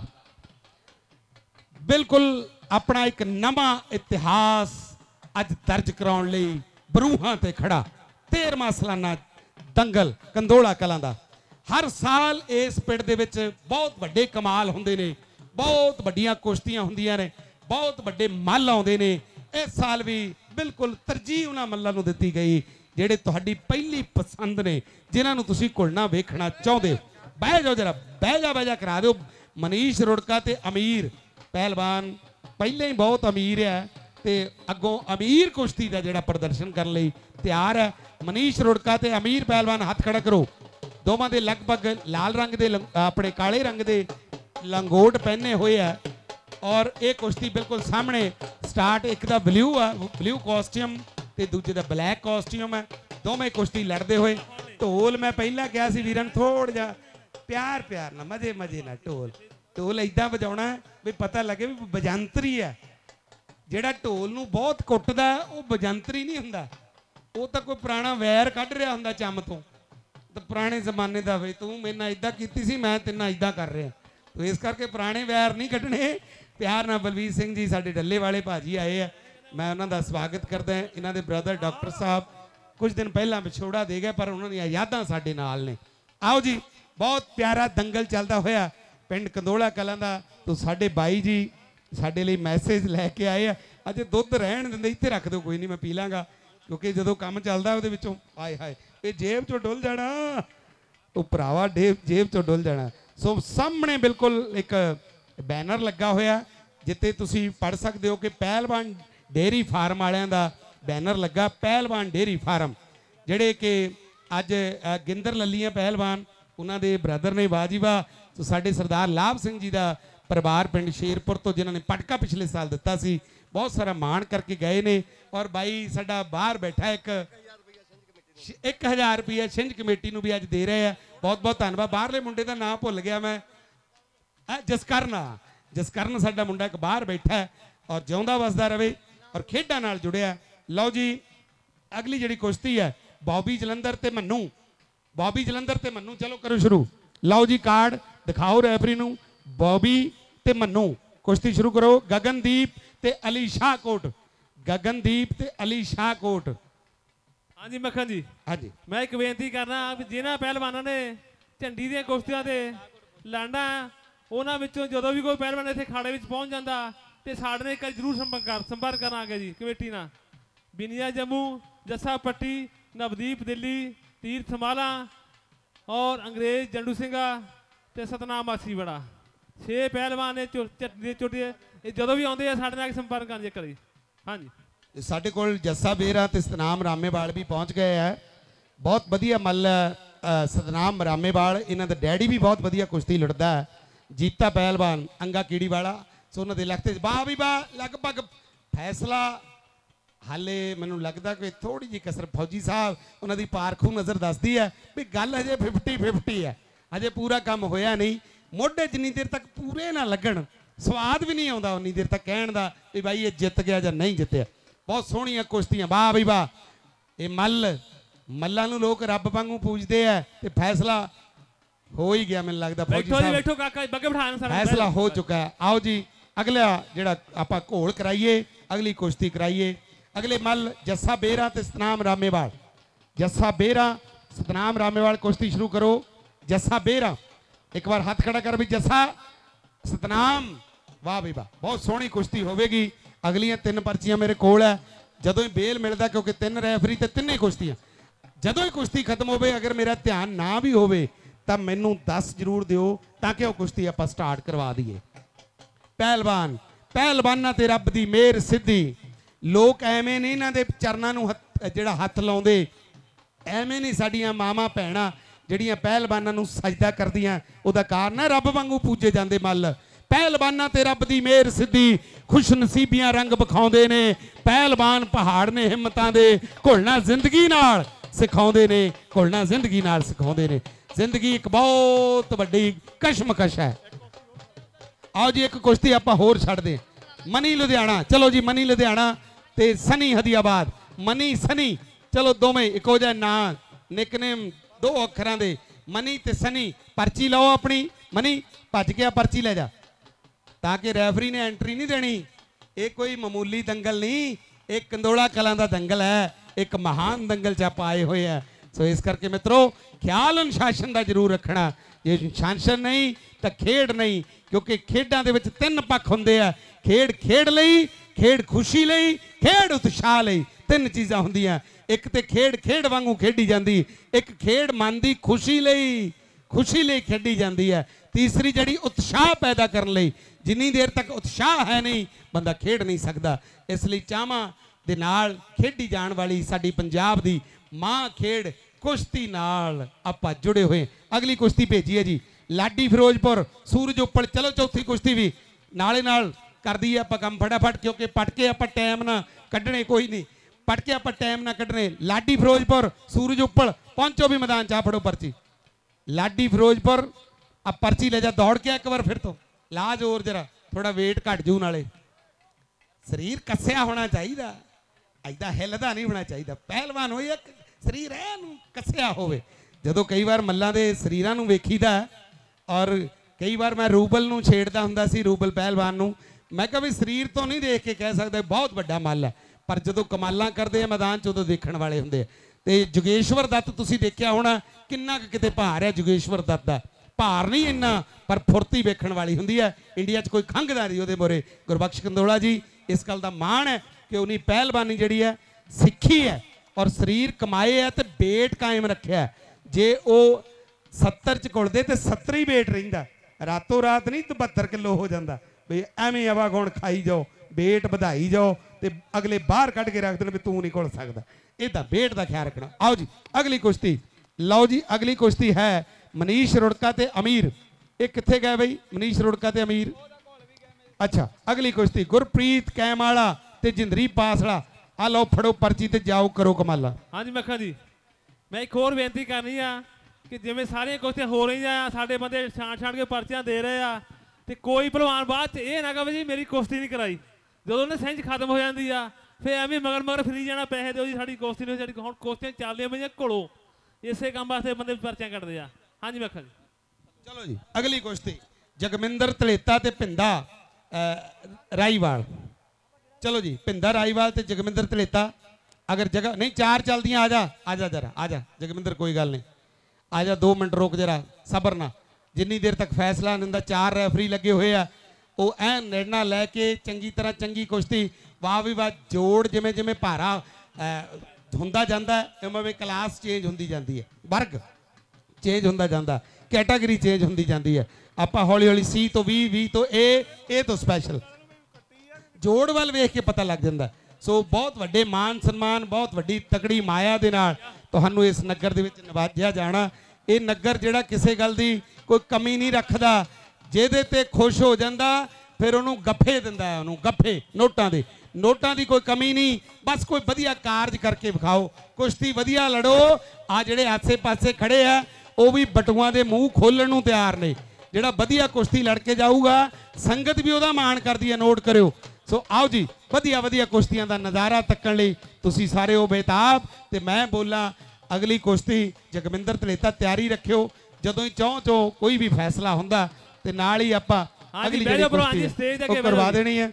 बिल्कुल अपना एक नवा इतिहास अज दर्ज कराउण लई बरूहां ते खड़ा। तेरहवां सालाना दंगल कंधोला कलां दा। हर साल इस पिंड दे विच बहुत वड्डे कमाल हुंदे ने, बहुत वड्डियां कुश्तियां हुंदियां ने, बहुत वड्डे मल आउंदे ने। इस साल भी बिल्कुल तरजीह उन्हां मल्लां नूं दित्ती गई जिहड़े तुहाडी पहली पसंद ने, जिन्हां नूं तुसीं घुलना वेखना चाहुंदे हो। बह जाओ जरा, बह जा बह जा करा दिओ। मनीष रुड़का ते अमीर पहलवान पहले ही बहुत अमीर है, ते अगों अमीर कुश्ती का जिहड़ा प्रदर्शन करने लई तैयार है। मनीष रुड़का ते अमीर पहलवान हाथ खड़ा करो। दोवां दे लगभग लाल रंग दे अपने काले रंग दे लंगोट पहने हुए है और ये कुश्ती बिल्कुल सामने स्टार्ट। एक दा ब्लू है ब्लू कॉस्ट्यूम ते दूजे दा ब्लैक कॉस्ट्यूम है। दोवें कुश्ती लड़ते हुए। ढोल मैं पहला कहा सी वीरन थोड़ा जा प्यार प्यार ना मजे मजे ना ढोल ढोल इदा बजाना भी पता लगे भी बजंतरी है। ਜਿਹੜਾ ਢੋਲ ਨੂੰ ਬਹੁਤ ਕੁੱਟਦਾ ਉਹ ਬਜੰਤਰੀ ਨਹੀਂ ਹੁੰਦਾ, ਉਹ ਤਾਂ ਕੋਈ ਪੁਰਾਣਾ ਵੈਰ ਕੱਢ ਰਿਹਾ ਹੁੰਦਾ ਚੰਮ ਤੋਂ। ਤਾਂ ਪੁਰਾਣੇ ਜ਼ਮਾਨੇ ਦਾ ਵੇ ਤੂੰ ਮੇਰੇ ਨਾਲ ਇਦਾਂ ਕੀਤੀ ਸੀ ਮੈਂ ਤੇਰੇ ਨਾਲ ਇਦਾਂ ਕਰ ਰਿਹਾ, ਤੋ ਇਸ ਕਰਕੇ ਪੁਰਾਣੇ ਵੈਰ ਨਹੀਂ ਕੱਢਣੇ। ਪਿਆਰ ਨਾਲ ਬਲਵੀਰ ਸਿੰਘ ਜੀ ਸਾਡੇ ਡੱਲੇ ਵਾਲੇ ਭਾਜੀ ਆਏ ਆ, ਮੈਂ ਉਹਨਾਂ ਦਾ ਸਵਾਗਤ ਕਰਦਾ। ਇਹਨਾਂ ਦੇ ਬ੍ਰਦਰ ਡਾਕਟਰ ਸਾਹਿਬ ਕੁਝ ਦਿਨ ਪਹਿਲਾਂ ਵਿਛੋੜਾ ਦੇ ਗਏ ਪਰ ਉਹਨਾਂ ਦੀਆਂ ਯਾਦਾਂ ਸਾਡੇ ਨਾਲ ਨੇ। ਆਓ ਜੀ, ਬਹੁਤ ਪਿਆਰਾ ਦੰਗਲ ਚੱਲਦਾ ਹੋਇਆ ਪਿੰਡ ਕੰਧੋਲਾ ਕਲਾਂ ਦਾ। ਤੋ ਸਾਡੇ ਬਾਈ ਜੀ ਸਾਡੇ ਲਈ ਮੈਸੇਜ ਲੈ ਕੇ ਆਏ ਆ। ਅਜੇ ਦੁੱਧ ਰਹਿਣ ਦਿੰਦੇ, ਇੱਥੇ ਰੱਖ ਦਿਓ, ਕੋਈ ਨਹੀਂ ਮੈਂ ਪੀ ਲਾਂਗਾ, ਕਿਉਂਕਿ ਜਦੋਂ ਕੰਮ ਚੱਲਦਾ ਉਹਦੇ ਵਿੱਚੋਂ ਹਾਏ ਹਾਏ ਇਹ ਜੇਬ ਚੋਂ ਡੁੱਲ ਜਾਣਾ, ਉਹ ਭਰਾਵਾ ਡੇਬ ਜੇਬ ਚੋਂ ਡੁੱਲ ਜਾਣਾ। ਸੋ ਸਾਹਮਣੇ ਬਿਲਕੁਲ ਇੱਕ ਬੈਨਰ ਲੱਗਾ ਹੋਇਆ ਜਿੱਥੇ ਤੁਸੀਂ ਪੜ੍ਹ ਸਕਦੇ ਹੋ ਕਿ ਪਹਿਲਵਾਨ ਡੇਅਰੀ ਫਾਰਮ ਵਾਲਿਆਂ ਦਾ ਬੈਨਰ ਲੱਗਾ। ਪਹਿਲਵਾਨ ਡੇਅਰੀ ਫਾਰਮ ਜਿਹੜੇ ਕਿ ਅੱਜ ਗਿੰਦਰ ਲੱਲੀਆਂ ਪਹਿਲਵਾਨ ਉਹਨਾਂ ਦੇ ਬ੍ਰਦਰ ਨੇ। ਵਾਹ ਜੀ ਵਾਹ। ਸੋ ਸਾਡੇ ਸਰਦਾਰ ਲਾਭ ਸਿੰਘ ਜੀ ਦਾ ਪਰਿਵਾਰ ਪਿੰਡ ਸ਼ੇਰਪੁਰ ਤੋਂ ਜਿਨ੍ਹਾਂ ਨੇ ਪਟਕਾ ਪਿਛਲੇ ਸਾਲ ਦਿੱਤਾ ਸੀ, ਬਹੁਤ ਸਾਰਾ ਮਾਣ ਕਰਕੇ ਗਏ ਨੇ। ਔਰ ਬਾਈ ਸਾਡਾ ਬਾਹਰ ਬੈਠਾ ਇੱਕ ਇੱਕ ਹਜ਼ਾਰ ਰੁਪਈਆ ਛਿੰਝ ਕਮੇਟੀ ਨੂੰ ਵੀ ਅੱਜ ਦੇ ਰਹੇ ਆ, ਬਹੁਤ ਬਹੁਤ ਧੰਨਵਾਦ। ਬਾਹਰਲੇ ਮੁੰਡੇ ਦਾ ਨਾਮ ਭੁੱਲ ਗਿਆ ਮੈਂ, ਜਸਕਰਨ ਜਸਕਰਨ ਸਾਡਾ ਮੁੰਡਾ ਇੱਕ ਬਾਹਰ ਬੈਠਾ ਔਰ ਜਿਉਂਦਾ ਵਸਦਾ ਰਵੇ ਔਰ ਖੇਡਾਂ ਨਾਲ ਜੁੜਿਆ। ਲਓ ਜੀ, ਅਗਲੀ ਜਿਹੜੀ ਕੁਸ਼ਤੀ ਹੈ ਬੌਬੀ ਜਲੰਧਰ ਤੇ ਮੰਨੂ, ਬੌਬੀ ਜਲੰਧਰ ਤੇ ਮੰਨੂ। ਚਲੋ ਕਰੋ ਸ਼ੁਰੂ। ਲਓ ਜੀ, ਕਾਰਡ ਦਿਖਾਓ ਰੈਫਰੀ ਨੂੰ। बॉबी ते मन्नू कुश्ती शुरू करो। गगनदीप ते अली शाहकोट, गगनदीप ते अली शाहकोट। हाँ जी मक्खन जी, हाँ जी, मैं एक बेनती करना जिन्होंने पहलवानों ने झंडी दी कुश्तियां ते लड़ना उन्होंने विचों जदों भी कोई पहलवान इत्थे खाड़े विच पहुंच जाता ते साडे नाल जरूर संपर्क कर संपर्क करांगे जी कमेटी नाल। बिनिया जम्मू, जस्सा पट्टी, नवदीप दिल्ली, तीर्थ माला और अंग्रेज जंडू सिंघा ते सतनाम आसी बड़ा। छे पहलवान ने चोटी ਜਦੋਂ ਵੀ ਆਉਂਦੇ ਆ ਸਾਡੇ ਨਾਲ ਸੰਪਰਕ ਕਰਨ ਜੇਕਰ ਜੀ। ਹਾਂਜੀ, ਸਾਡੇ ਕੋਲ ਜੱਸਾ ਬੇਰਾ ਤੇ ਸਤਨਾਮ ਰਾਮੇਵਾਲ ਵੀ ਪਹੁੰਚ ਗਏ ਆ। ਬਹੁਤ ਵਧੀਆ ਮੱਲ ਸਤਨਾਮ ਰਾਮੇਵਾਲ, ਇਹਨਾਂ ਦਾ ਡੈਡੀ ਵੀ ਬਹੁਤ ਵਧੀਆ ਕੁਸ਼ਤੀ ਲੜਦਾ ਹੈ। ਜੀਤਾ ਪਹਿਲਵਾਨ ਅੰਗਾ ਕੀੜੀ ਵਾਲਾ। ਸੋ ਉਹਨਾਂ ਦੇ ਲਖਤੇ ਵਾਹ ਵੀ ਵਾਹ। ਲਗਭਗ ਫੈਸਲਾ ਹਾਲੇ ਮੈਨੂੰ ਲੱਗਦਾ ਕਿ ਥੋੜੀ ਜਿਹੀ ਕਸਰ ਫੌਜੀ ਸਾਹਿਬ ਉਹਨਾਂ ਦੀ ਪਾਰਖੂ ਨਜ਼ਰ ਦੱਸਦੀ ਹੈ ਵੀ ਗੱਲ ਹਜੇ ਫਿਫਟੀ ਫਿਫਟੀ ਹੈ, ਹਜੇ ਪੂਰਾ ਕੰਮ ਹੋਇਆ ਨਹੀਂ। ਮੋਢੇ ਜਿੰਨੀ ਦੇਰ ਤੱਕ ਪੂਰੇ ਨਾ ਲੱਗਣ ਸਵਾਦ ਵੀ ਨਹੀਂ ਆਉਂਦਾ ਉਨੀ ਦੇਰ ਤੱਕ ਕਹਿਣ ਦਾ ਵੀ ਬਾਈ ਇਹ ਜਿੱਤ ਗਿਆ ਜਾਂ ਨਹੀਂ ਜਿੱਤਿਆ। ਬਹੁਤ ਸੋਹਣੀਆਂ ਕੁਸ਼ਤੀਆਂ, ਵਾਹ ਬਈ ਵਾਹ। ਇਹ ਮੱਲ ਮੱਲਾਂ ਨੂੰ ਲੋਕ ਰੱਬ ਵਾਂਗੂ ਪੂਜਦੇ ਆ ਤੇ ਫੈਸਲਾ ਹੋ ਹੀ ਗਿਆ ਮੈਨੂੰ ਲੱਗਦਾ ਫੌਜੀ ਸਾਹਿਬ। ਬੈਠੋ ਕਾਕਾ ਬੱਗੇ ਬਿਠਾਣ ਸਾਰਾ ਫੈਸਲਾ ਹੋ ਚੁੱਕਾ ਹੈ। ਆਓ ਜੀ, ਅਗਲਾ ਜਿਹੜਾ ਆਪਾਂ ਘੋਲ ਕਰਾਈਏ, ਅਗਲੀ ਕੁਸ਼ਤੀ ਕਰਾਈਏ। ਅਗਲੇ ਮੱਲ ਜੱਸਾ ਬੇਰਾ ਤੇ ਸਤਨਾਮ ਰਾਮੇਵਾਲ। ਜੱਸਾ ਬੇਰਾ ਸਤਨਾਮ ਰਾਮੇਵਾਲ ਕੁਸ਼ਤੀ ਸ਼ੁਰੂ ਕਰੋ। जस्सा बेरा एक बार हाथ खड़ा कर भी जस्सा सतनाम वाह भी वाह बहुत सोहनी कुश्ती होगी। अगलियां तीन पर्चियां मेरे कोल है जदों ही बेल मिलता क्योंकि तीन रैफरी ते तिन्ने कुश्तियां जदों ही कुश्ती खत्म हो अगर मेरा ध्यान ना भी हो तो मैनू दस जरूर दिओ ताकि वह कुश्ती आप स्टार्ट करवा दीए। पहलवान पहलवाना ते रब दी मेहर सिद्धि लोग एवें नहीं इन्हां दे चरनां नूं जिहड़ा हथ लाउंदे एवें नहीं साडियां मावां भैणां जिहड़ियां पहलवानां नूं सजदा करदियां उहदा कारण है रब वांगू पूजे जांदे मल। पहलवाना ते रब दी मेहर सिद्धि खुश नसीबियां रंग विखाउंदे ने। पहलवान पहाड़ ने हिम्मतां दे घुलना जिंदगी नाल सिखाउंदे ने घुलना जिंदगी नाल सिखाउंदे ने। जिंदगी एक बहुत वड्डी कशमकश है। आओ जी एक कुश्ती आप होर छड़ दे मनी लुधियाना चलो जी मनी लुधियाना ते सनी हदियाबाद मनी सनी चलो दोवें इको जिहा ना निकनेम दो अखरां दे मनी ते सनी। पर्ची लाओ अपनी मनी भज गया पर्ची ले जा ताकि रैफरी ने एंट्री नहीं देनी। ये कोई मामूली दंगल नहीं एक कंधोला कलां दा दंगल है एक महान दंगल च आप आए हुए हैं। सो इस करके मित्रों ख्याल अनुशासन का जरूर रखना। ये अनुशासन नहीं तो खेड नहीं क्योंकि खेडां दे विच तीन पक्ष हुंदे आ खेड खेड लई खेड खुशी लई खेड उत्साह लई तीन चीज़ां हुंदियां। एक ते खेड खेड वांगू खेडी जांदी एक खेड मन दी खुशी लई खुशी लई खेडी जांदी है। तीसरी जड़ी उत्साह पैदा करने लई जिन्नी देर तक उत्साह है नहीं बंदा खेड नहीं सकता। इसलिए चाहवां ਦੇ ਨਾਲ ਖੇਡੀ ਜਾਣ ਵਾਲੀ ਸਾਡੀ ਪੰਜਾਬ ਦੀ ਮਾਂ ਖੇਡ ਕੁਸ਼ਤੀ ਨਾਲ ਆਪਾਂ जुड़े हुए। अगली कुश्ती भेजी है जी लाडी फिरोजपुर सूरज उप्पड़। चलो चौथी कुश्ती भी नाले नाल कर दी आप काम फटाफट, क्योंकि पटके आप टाइम ना कढ़ने, कोई नहीं पटके आप टाइम ना कढ़ने। लाडी फिरोजपुर सूरज उप्पड़, पहुंचो भी मैदान चा, फड़ो पर्ची। लाडी फिरोजपुर अब पर्ची ले जा, दौड़ के एक बार फिर तो ला जोर जरा, थोड़ा वेट घट जू, नाले शरीर कस्या होना चाहिए, ऐदा हिलदा नहीं होना चाहिए। पहलवान हो एक शरीर है कस्या होवे। जदों कई बार मल्लां दे शरीरां नूं वेखीदा और कई बार मैं रूबल नूं छेड़दा हुंदा सी, रूबल पहलवान नूं, मैं कहा भी शरीर तो नहीं देख के कह सकदा बहुत वड्डा मल है, पर जदों कमालां करदे आ मैदान च उदों देखण वाले हुंदे। ते जोगेश्वर दत्त तुसीं देखिया होना किन्ना क किते भार है जोगेश्वर दत्त दा, भार नहीं इन्ना पर फुर्ती वेखण वाली हुंदी है। इंडिया च कोई खंघदा नहीं उहदे मोरे। गुरबख्श कंधोला जी इस गल दा माण है कि उन्हीं पहलवानी जिहड़ी है सिੱਖੀ है और शरीर कमाए है तो वेट कायम रखा है। जे वो सत्तर च घुलदे तो सत्तर ही वेट रहिंदा, रातों रात नहीं तो बहत्तर किलो हो जाता। भी एवें हवा गुण खाई जाओ, वेट ਵਧਾਈ जाओ तो अगले बाहर कढ़ के रख देन भी तू नहीं घुल सकता। इदा वेट का ख्याल रखना। आओ जी अगली कुश्ती, लो जी अगली कुश्ती है मनीष रुड़का ते अमीर। ये कित्थे गए बई मनीष रुड़का ते अमीर? अच्छा अगली कुश्ती गुरप्रीत कैमाला ते जिंदरी पासला। आ लो फड़ो पर्ची ते जाओ करो कमाला। हाँ जी मक्खा जी, मैं एक और बेनती करनी है कि जिवें सारियां कुश्तियां हो रही हैं, साडे बंदे छाण छाण के पर्चियां दे रहे आ, ते कोई भलवान बाद च ये ना कहे जी मेरी कुश्ती नहीं कराई। जदों ने सिंझ खत्म हो जाती है फिर एवें मगर मगर फिरी जाना, पैसे दो जी साडी कुश्ती नहीं, साडी हुण कुश्तियां चलदियां पईआं घोलो, इसे काम वास्ते बंदे पर्चियां कटदे आ। हाँ जी मक्खा जी। चलो जी अगली कुश्ती जगमिंदर तलेता ते भिंदा राईवाल। चलो जी भिंदा राईवाल ते जगमिंदर तलेता। अगर जगह नहीं चार चलदियां आ जा आ जा जरा आ जा जगमिंदर, कोई गल नहीं आ जा, दो मिनट रुक जरा सबर ना, जिन्नी देर तक फैसला नहीं होंदा। चार रैफरी लगे हुए आ, वो ऐ निर्णय लैके चंगी तरह चंगी कुश्ती वाह भी वाह जोड़ जिमें जिमें भारा हुंदा जांदा उवें क्लास चेंज हुंदी जांदी है, वर्ग चेंज हुंदा जांदा, कैटागरी चेंज हुंदी जांदी है। आपां हौली हौली सी तो वी वी तो ए ए तो स्पैशल जोड़ वाल वेख के पता लग जाता। सो बहुत वड्डे मान सन्मान बहुत वड्डी तकड़ी माया दे नाल तुहानूं इस नगर दे विच नवाजिया जाना। ये नगर जिहड़ा किसी गल दी कोई कमी नहीं रखदा, जिहदे ते खुश हो जांदा फिर उन्होंने गफ्फे दिंदा है, उन्होंने गफ्फे नोटां दे, नोटां दी कोई कमी नहीं, बस कोई वधिया कारज करके विखाओ, कुश्ती वधिया लड़ो। आ जिहड़े आसे पासे खड़े आ वो भी बटुआं दे मूँह खोलण नूं तैयार ने, जिहड़ा वधिया कुश्ती लड़ के जाऊगा संगत भी उहदा मान करदी है, नोट करियो। सो आओ जी वधिया वधिया कुश्तियां दा नज़ारा तक्कण लई तुसीं सारे हो बेताब ते मैं बोला अगली कुश्ती जगमिंदर तलेता तैयारी रखियो, जदों ही चौं चो कोई भी फैसला हुंदा ते नाल ही आपां अगली कुश्ती करवा देनी है।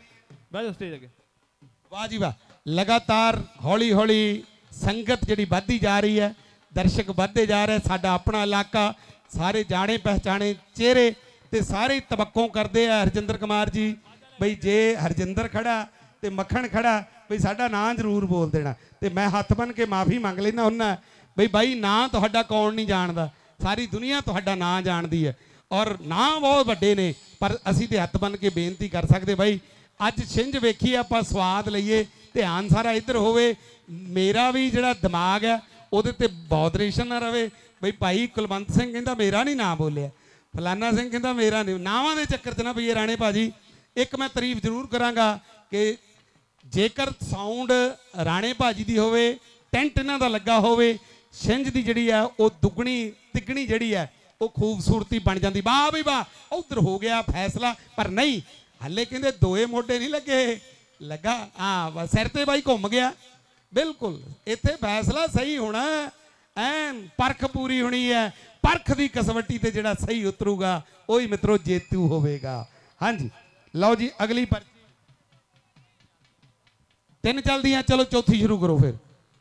वाह जी वाह, लगातार हौली हौली संगत जिहड़ी वधदी जा रही है, दर्शक वधदे जा रहे, साडा अपना इलाका सारे जाने पहचाने चेहरे ते सारे तवक्को करते हैं हरजिंदर कुमार जी बई जे हरजिंदर खड़ा तो मक्खण खड़ा बई साडा नाम जरूर बोल देना। तो मैं हथ बन के माफ़ी मंग लेना हुन्ना बई भाई ना तुहाडा कौन नहीं जानदा, सारी दुनिया तुहाडा नाम जानती है और नाम बहुत वड्डे ने, पर असीं ते हथ बन के बेनती कर सकते भाई अज छिंज वेखीए आपां स्वाद लईए, ध्यान सारा इधर होवे, मेरा भी जिहड़ा दिमाग है उहदे ते बॉदरेशन ना रहे बई भाई कुलवंत सिंह कहंदा मेरा नहीं नाम बोलिया, फलाना सिंह कहंदा मेरा नहीं, नावां दे चक्कर च ना पईए राणे भाजी। एक मैं तारीफ जरूर करांगा कि जेकर साउंड राणे भाजी दी होवे, टेंट इन्हां दा लगा होवे, छिंज दी जिहड़ी है वो दुगनी तिगनी जिहड़ी है वो खूबसूरती बन जाती। वाह भी वाह उधर हो गया फैसला, पर नहीं हले कहंदे दोए मोढे नहीं लगे, लगा हाँ सिर ते बाई घुम गया, बिल्कुल इत्थे फैसला सही होना, ऐन परख पूरी होनी है, परख दी कसवटी ते जिहड़ा सही उतरूगा वही मित्रों जेतू होवेगा। हाँ जी लो जी अगली पर्ची तीन चलदी है, चलो चौथी शुरू करो फिर।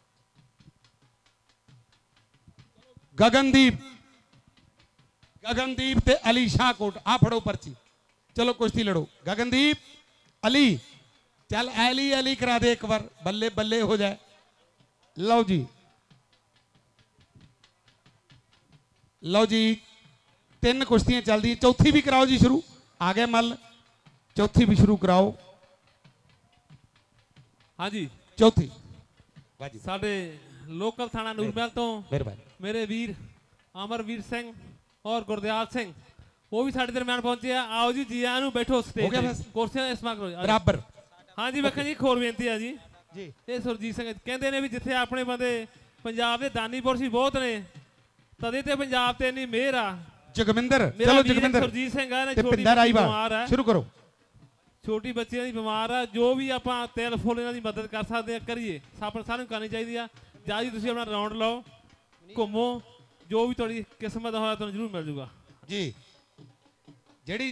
गगनदीप गगनदीप ते अली शाहकोट, आ फड़ो पर्ची, चलो कुश्ती लड़ो। गगनदीप अली, चल अली अली करा दे एक बार, बल्ले बल्ले हो जाए। लो जी लो जी तीन कुश्तियां चल दी, चौथी भी कराओ जी शुरू, आ गए मल, चौथी भी शुरू कराओ। हाँ जी चौथी साडे लोकल थाना नूरमहल तो मेहरबानी मेरे वीर अमरवीर सिंह और गुरदयाल सिंह वो भी साडे दरम्यान पहुंचे आ। आओ जी जी आनू बैठो स्टेज ते कुर्सियां इस्तेमाल करो बराबर। हाँ जी वेखो जी खोर बेनती है जी जी ये सुरजीत सिंह कहते ने भी जिथे अपने बंदे पंजाब दे दानीपुर सी बहुत ने तदे ते पंजाब ते इन्नी मेहर आ। जगमिंदर चलो जगमिंदर सुरजीत सिंह है ते पिंदर आई बार शुरू करो। छोटी बच्चियां दी बीमार आ जो भी आपां तेल फुल इन्हां दी मदद कर सकते हैं करिए सापन सानूं करनी चाहिए आ। जा जी तुसीं अपना राउंड लाओ घूमो जो भी तुहाडी किस्मत होया तुहानूं जरूर मिल जूगा जी। जिहड़ी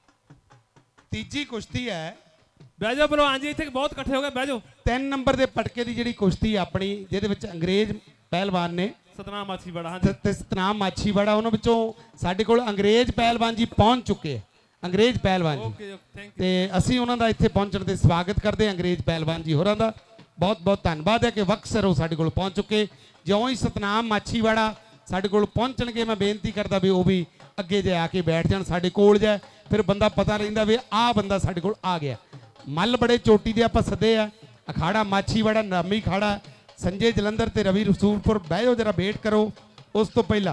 तीजी कुश्ती है बह जाओ भलवान जी इत्थे बहुत इकट्ठे हो गए बह जाओ। तीन नंबर दे पटके दी जिहड़ी कुश्ती अपनी जिहदे विच अंग्रेज पहलवान ने सतनाम माछीवाड़ा हाँ जी सतनाम माछीवाड़ा उन्हां विचों साडे कोल अंग्रेज पहलवान जी पहुंच चुके हैं। अंग्रेज पहलवान जी ते असीं उन्हां दा इत्थे पहुंचण ते स्वागत करदे अंग्रेज पहलवान जी होरां दा बहुत बहुत धन्नवाद है कि वक्त सिर वो साडे कोल पहुंच चुके। ज्यों ही सतनाम माछीवाड़ा साडे कोल पहुंचणगे मैं बेनती करदा भी वो भी अगे जे आके बैठ जाण साडे कोल जाए फिर बंदा पता रहिंदा भी आ बंदा साडे कोल आ गया। मल बड़े चोटी दे आपां सदे आ अखाड़ा माछीवाड़ा नामी खाड़ा संजय जलंधर ते रवि रसूलपुर बह जाओ जरा वेट करो। उस तो पहला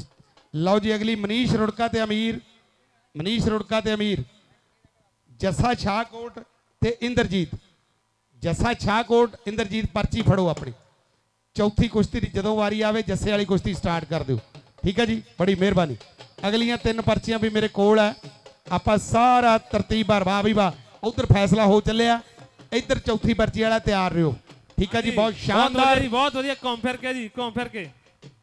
लो जी अगली मनीष रुड़का ते अमीर मनीष रुड़का ते अमीर जसा शाहकोट ते इंद्रजीत जसा शाहकोट इंद्रजीत पर्ची फड़ो अपनी चौथी कुश्ती की जदों वारी आवे जस्से वाली कुश्ती स्टार्ट कर दो ठीक है जी बड़ी मेहरबानी। अगलियां तीन पर्चियां भी मेरे कोल है आपां सारा तरतीब बार वाह भी वाह उधर फैसला हो चलिया इधर चौथी पर्ची वाला तैयार रहो ठीक है जी। बहुत शानदार बहुत वधिया घूम फिर के जी घूम फिर के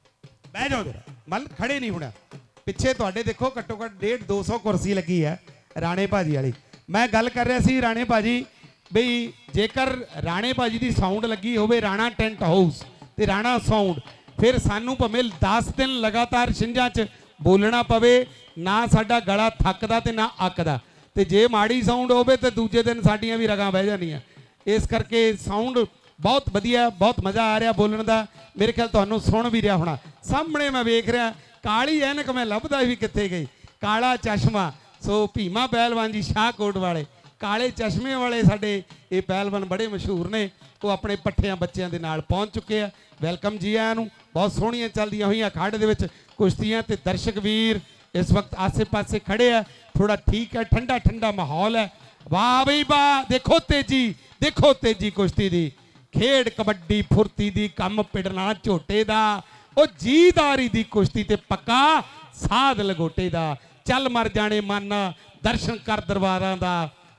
बह जाओ मल खड़े नहीं होना पिछे तुहाडे देखो घट्टो घट्ट डेढ़ दो सौ कुर्सी लगी है राणे भाजी वाली। मैं गल कर रहा सी राणे भाजी बई जेकर राणे भाजी की साउंड लगी होवे राणा टेंट हाउस ते राणा साउंड फिर सानू भावें दस दिन लगातार छिंजां च बोलना पवे ना साडा गला थकदा ते ना अकदा ते जे माड़ी साउंड होवे ते दूजे दिन साडियां भी रगां बह जानियां। इस करके साउंड बहुत वधिया बहुत मज़ा आ रहा बोलने का। मेरे ख्याल तुहानू सुन भी रहा होना सामने मैं वेख रहा काली ऐनक मैं लभदा भी कित्थे गई काला चश्मा सो भीमा पहलवान जी शाहकोट वाले काले चश्मे वाले साडे ये पहलवान बड़े मशहूर ने वो अपने पट्ठियां बच्चों के नाल पहुँच चुके हैं। वैलकम जी आयां नूं बहुत सोहणियां चलदियां होईयां अखाड़े दे विच कुश्तियां ते दर्शक वीर इस वक्त आसे पासे खड़े हैं थोड़ा ठीक है ठंडा ठंडा माहौल है। वाह बई वाह देखो तेजी देखो तेजी कुश्ती दी खेड कबड्डी फुर्ती दी कम पिड़ना झोटे दा ओ जीदारी दी कुश्ती ते पक्का साध लगोटे दा चल मर जाने माना दर्शन कर दरबारां दा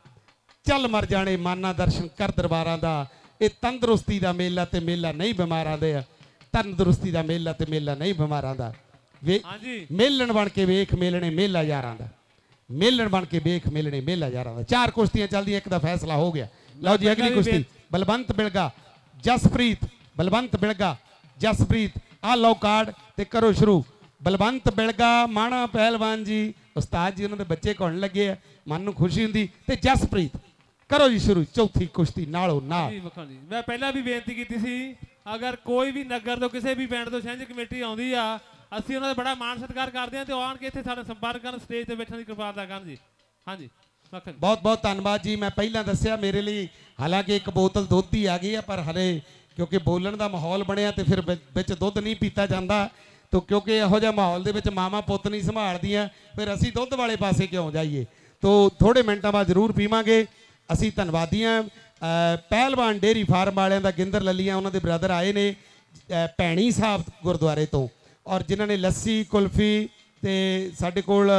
चल मर जाने माना दर्शन कर दरबारां दा ये तंदुरुस्ती दा मेला ते मेला नहीं बीमारां दे तंदुरुस्ती दा मेला ते मेला नहीं बीमारां दा वे मेलन बन के वेख मेलने मेला यारां दा मेलन बन के वेख मेलने मेला यारां दा। चार कुश्तियां चलदियां एक दा फैसला हो गया। लो जी अगली कुश्ती बलवंत बिलगा जसप्रीत बलवंत बिलगा जसप्रीत आ लो कार्ड ते करो शुरू। बलवंत बिलगा माणा पहलवान जी उस्ताद जी उन्होंने बच्चे घुन लगे है मन नूं खुशी हुंदी ते जसप्रीत करो जी शुरू चौथी कुश्ती नालों नाल। मैं पहला भी बेनती की सी अगर कोई भी नगर तो किसी भी पिंड तो छिंज कमेटी आउंदी आ असीं उन्हां दा बड़ा मान सत्कार करते हैं तो आण के इत्थे साडा संपर्क करन स्टेज ते बैठण दी कृपा करन जी। हाँ जी बहुत बहुत धन्यवाद जी। मैं पहला दस्सिया मेरे लिए हालांकि एक बोतल दुध की आ गई है पर हले क्योंकि बोलन का माहौल बनया तो फिर बिच दुध नहीं पीता जाता तो क्योंकि यहो जिहा माहौल दे विच मावां पुत नहीं संभालदियां फिर असीं दुध वाले पासे क्यों जाइए तो थोड़े मिनटां बाद जरूर पीवांगे। असीं धन्नवादी हां पहलवान डेयरी फार्म वालियां दा गिंदर ललियां उन्हां दे ब्रदर आए ने भैणी साहब गुरुद्वारे तो और जिन्हां ने लस्सी कुल्फी ते साडे कोल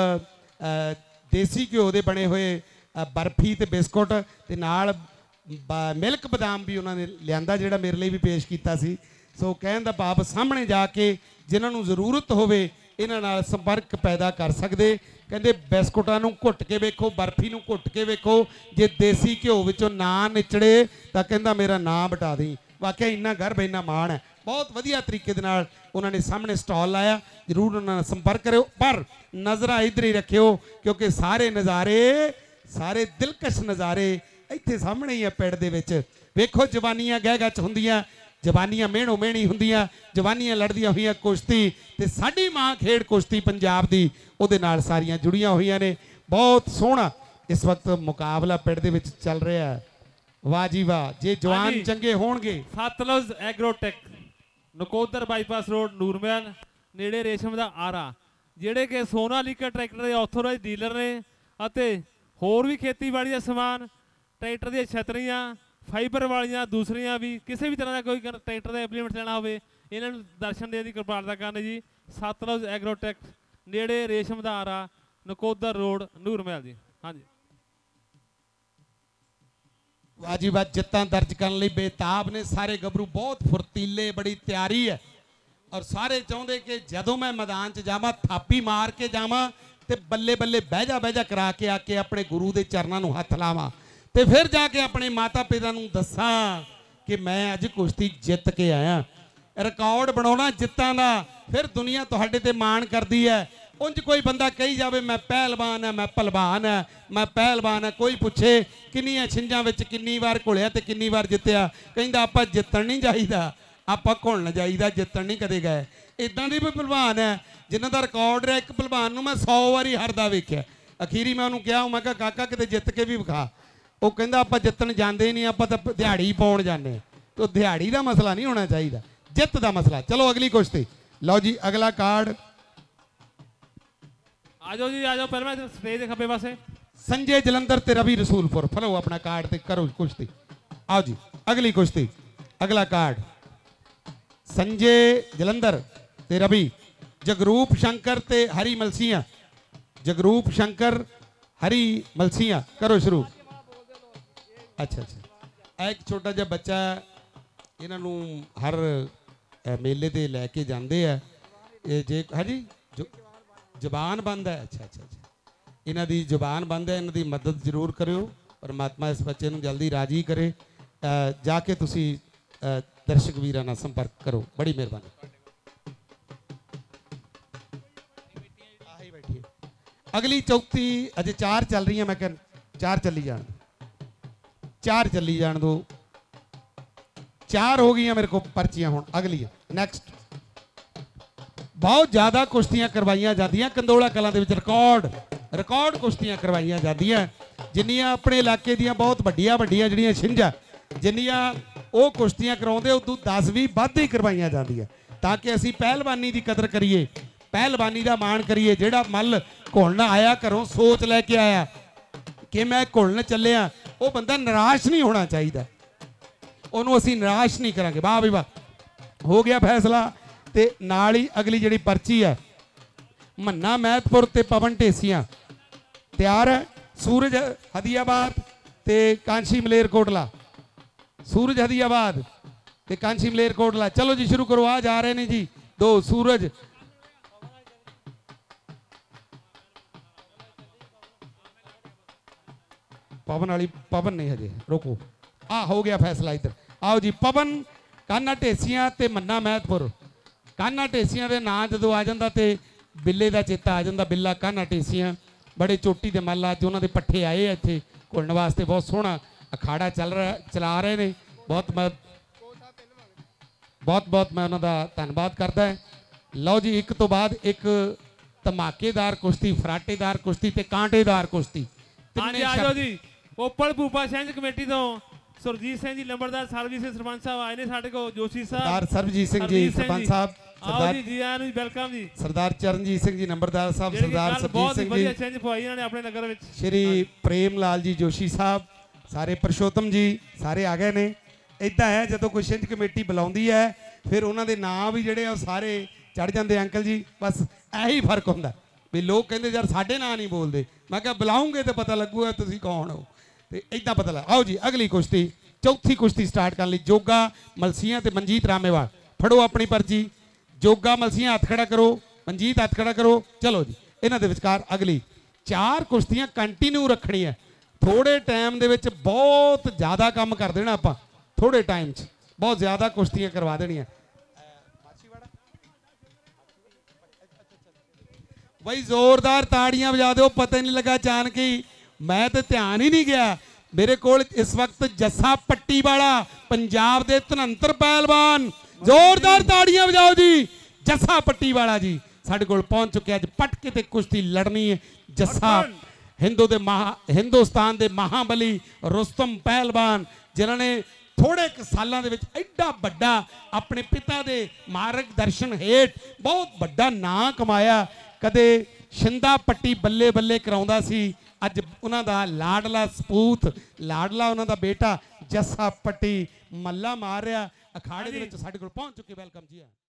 देसी घ्यो दे बने हुए बर्फी ते बिस्कुट ते नाल मिल्क बदाम भी उन्होंने लिया जिहड़ा मेरे लिए भी पेश किया सी। सो कहण दा भाव सामने जाके जिन्होंने जरूरत होवे इन्हां नाल संपर्क पैदा कर सकते। कहते बिस्कुटां नूं घुट के वेखो बर्फी नूं घुट के वेखो जे देसी घ्यो विचों ना निचड़े तां कहंदा मेरा नां बटा दी। वाकई इन्ना गर्व इन्ना माण है बहुत वधिया तरीके दे नाल उन्होंने सामने स्टॉल लाया जरूर उन्होंने संपर्क करो पर नज़र इधर ही रखियो क्योंकि सारे नज़ारे सारे दिलकश नज़ारे इत्थे सामने ही है पिंड दे विच। वेखो जवानियां गह गच हुंदियां जवानियां मेहणो मेहणी हुंदियां जवानियां लड़दियां हुई कुश्ती ते साडी मां खेड कुश्ती पंजाब दी उहदे नाल सारियां जुड़ियां हुई ने। बहुत सोहना इस वक्त मुकाबला पिंड दे विच चल रहा है वाह जी वाह, जे जवान जी। चंगे होणगे। Satluj agrotech Nakodar bypass road Nurmahal ਨੇੜੇ ਰੇਸ਼ਮ ਦਾ ਆਰਾ, ਜਿਹੜੇ ਕਿ ਸੋਨਾਲੀਕਾ ਟਰੈਕਟਰ ਦੇ ਆਥੋਰਾਈਜ਼ ਡੀਲਰ ਨੇ ਅਤੇ ਹੋਰ ਵੀ ਖੇਤੀਬਾੜੀ ਦਾ ਸਮਾਨ, ਟਰੈਕਟਰ ਦੀਆਂ ਛਤਰੀਆਂ, ਫਾਈਬਰ ਵਾਲੀਆਂ ਦੂਸਰੀਆਂ ਵੀ ਕਿਸੇ ਵੀ ਤਰ੍ਹਾਂ ਦਾ ਕੋਈ ਟਰੈਕਟਰ ਦਾ ਇੰਪਲੀਮੈਂਟ ਲੈਣਾ ਹੋਵੇ ਇਹਨਾਂ ਨੂੰ ਦਰਸ਼ਨ ਦੇਣ ਦੀ ਕਿਰਪਾਲਤਾ ਕਰਨ ਜੀ। ਸਤਲੁਜ ਐਗਰੋਟੈਕ ਨੇੜੇ ਰੇਸ਼ਮ ਦਾ ਆਰਾ ਨਕੋਦਰ ਰੋਡ ਨੂਰਮਹਿਲ ਜੀ। ਹਾਂਜੀ वाह जी वाह, जित्तां दर्ज करने लई बेताब ने सारे गबरू, बहुत फुर्तीले, बड़ी तैयारी है और सारे चाहते कि जदों मैं मैदान च जावां थापी मार के जावां ते बल्ले बल्ले बहजा बहजा करा के आके अपने गुरु के चरणों नूं हथ लावां ते फिर जाके अपने माता पिता नूं दसां कि मैं अज कुश्ती जित के आया। रिकॉर्ड बनाउणा जित्तां दा, फिर दुनिया तुहाडे ते माण करदी है। उंज कोई बंदा कही जावे मैं पहलवान है, मैं पहलवान है, मैं पहलवान है, कोई पूछे किन्नियां छिंजां विच किन्नी वार घुलिया ते किन्नी वार जित्तिया, कहिंदा आपां जित्तण नहीं जाईदा, आपां घुलण जाईदा, जित्तण नहीं कदे गए। इदां दे भी पहलवान है जिन्हां दा रिकॉर्ड है। एक पहलवान नूं मैं सौ वारी हारदा वेखिया, अखीरी मैं उहनूं कहा, मैं कहा काका किते जित्त के भी विखा। वो कहंदा आपां जित्तण जांदे नहीं, आपां तां दिहाड़ी पाउण जांदे। तो दिहाड़ी दा मसला नहीं होना चाहिदा, जित्त दा मसला। चलो अगली कुश्ती लो जी, अगला कार्ड आ जाओ जी, आ जाओ। पहले मैं स्टेज खब्बे पासे संजय जलंधर ते रवि रसूलपुर, फलो अपना कार्ड ते करो कुश्ती। आओ जी अगली कुश्ती, अगला कार्ड संजय जलंधर ते रवि, जगरूप शंकर ते हरी मलसिया, जगरूप शंकर हरी मलसिया, करो शुरू। अच्छा अच्छा, एक छोटा जिहा बच्चा इन्हां नूं हर मेले ते लैके जांदे आ, ये जे है जी जबान बंद है। अच्छा अच्छा अच्छा, इन्हां दी जबान बंद है, इन्हां दी मदद जरूर करो, परमात्मा इस बच्चे नूं जल्दी राजी करे। जाके तुसी दर्शक वीरां नाल संपर्क करो, बड़ी मेहरबानी। अगली चौथी अजे चार चल रही है, मैं कह चार चली जान, चार चली जान दो, चार हो गई मेरे को पर्चियां। हुण अगली नैक्सट बहुत ज़्यादा कुश्तियां करवाइया जांदियां कंधोला कलां दे विच, रिकॉर्ड रिकॉर्ड कुश्तियां करवाइया जांदियां, जिन्नियां अपने इलाके दियां बहुत वड्डियां वड्डियां जिहड़ियां छिंजां, जिन्नियां वो कुश्तियां करवाउंदे उदों दस भी वध ही करवाइया जांदियां, ताकि असीं पहलवानी की कदर करिए, पहलवानी का माण करिए। जिहड़ा मल घुलण आया घरों सोच लैके आया कि मैं घुलण चलिया, वो बंदा निराश नहीं होना चाहिए, उन्होंने असीं निराश नहीं करांगे। वाह भी वाह, हो गया फैसला। ते नाल ही अगली जिहड़ी पर्ची है मन्ना महतपुर ते पवन ढेसियां तैयार है, सूरज हदियाबाद ते कांशी मलेरकोटला, सूरज हदियाबाद ते कांशी मलेरकोटला। चलो जी शुरू करो, आ जा रहे ने जी दो सूरज। पवन वाली पवन नहीं हजे, रोको, आ हो गया फैसला इधर। आओ जी, पवन कान्हा ढेसियां ते मन्ना महतपुर। कान्हा ढेसियां दे नां जदों आ जांदा ते बिल्ले का चेता आ जांदा, बिल्ला कान्हा ढेसियां बड़े चोटी दे मल अज उन्हां दे पट्ठे आए इत्थे घुलण वास्ते, बहुत सोहना अखाड़ा चल रहा चला रहे ने। बहुत मैं बहुत बहुत मैं उन्हां दा धन्नवाद करदा है। लो जी, एक तो बाद एक धमाकेदार कुश्ती, फराटेदार कुश्ती ते कांटेदार कुश्ती। हाँ जी, आ जाओ जी। ओपन भूपा छिंज कमेटी तो सुरजीत सिंह जी लंबरदार, सरबजीत सिंह सरपंच साहब आए ने साडे को, जोशी साहब, सरबजीत सिंह जी सरपंच साहब, आओ जी, जी आया जी, वेलकम जी। सरदार चरणजीत सिंह जी नंबरदार साहब, सरदार सरबजीत सिंह जी, छिंज पवाई इन्होंने अपने नगर में, श्री प्रेम लाल जी जोशी साहब, सारे परशोत्तम जी सारे आ गए ने। इदा है जदों कोई छिंज कमेटी बुलाउंदी है फिर उन्होंने नाम भी जिहड़े सारे चढ़ जाते अंकल जी। बस यही फर्क होंदा भी लोग कहते यार साडे नाम नहीं बोलते, मैं क्या बुलाऊंगे तो पता लगूगा तुसीं कौन हो, तो इदा पता लग। आओ जी अगली कुश्ती, चौथी कुश्ती स्टार्ट कर ली। जोगा मलसियां ते मनजीत रामेवाल, फड़ो अपनी पर्ची। जोगा मलसियां हथ खड़ा करो, मनजीत हथ खड़ा करो। चलो जी, इन्हां दे विचकार अगली चार कुश्तियां कंटिन्यू रखनी है। थोड़े टाइम दे विच बहुत ज़्यादा काम कर देना आपां, थोड़े टाइम च बहुत ज़्यादा कुश्तियां करवा देनियां। भाई जोरदार ताड़ियां बजा दो, पता ही नहीं लगा अचानक ही, मैं तो ध्यान ही नहीं गया। मेरे को इस वक्त जस्सा पट्टी वाला पंजाब के धनंतर पहलवान, जोरदार ताड़ियां बजाओ जी। जस्सा पट्टी वाला जी साढ़े को पहुंच चुके, अज पट के ते कुश्ती लड़नी है। जस्सा हिंदू दे महा हिंदुस्तान के महाबली रुस्तम पहलवान ਜਿਨ੍ਹਾਂ ਨੇ थोड़े क सालों के एडा बड़ा अपने पिता के मार्गदर्शन हेठ बहुत बड़ा नां कमाया। कदे शिंदा पट्टी बल्ले बल्ले कराउंदा सी, अज उन्हां दा लाडला सपूत लाडला उन्हां दा बेटा जस्सा पट्टी मल्ला मार रहा अखाड़े दे विच साडे कोल पहुंच चुके। वेलकम जी।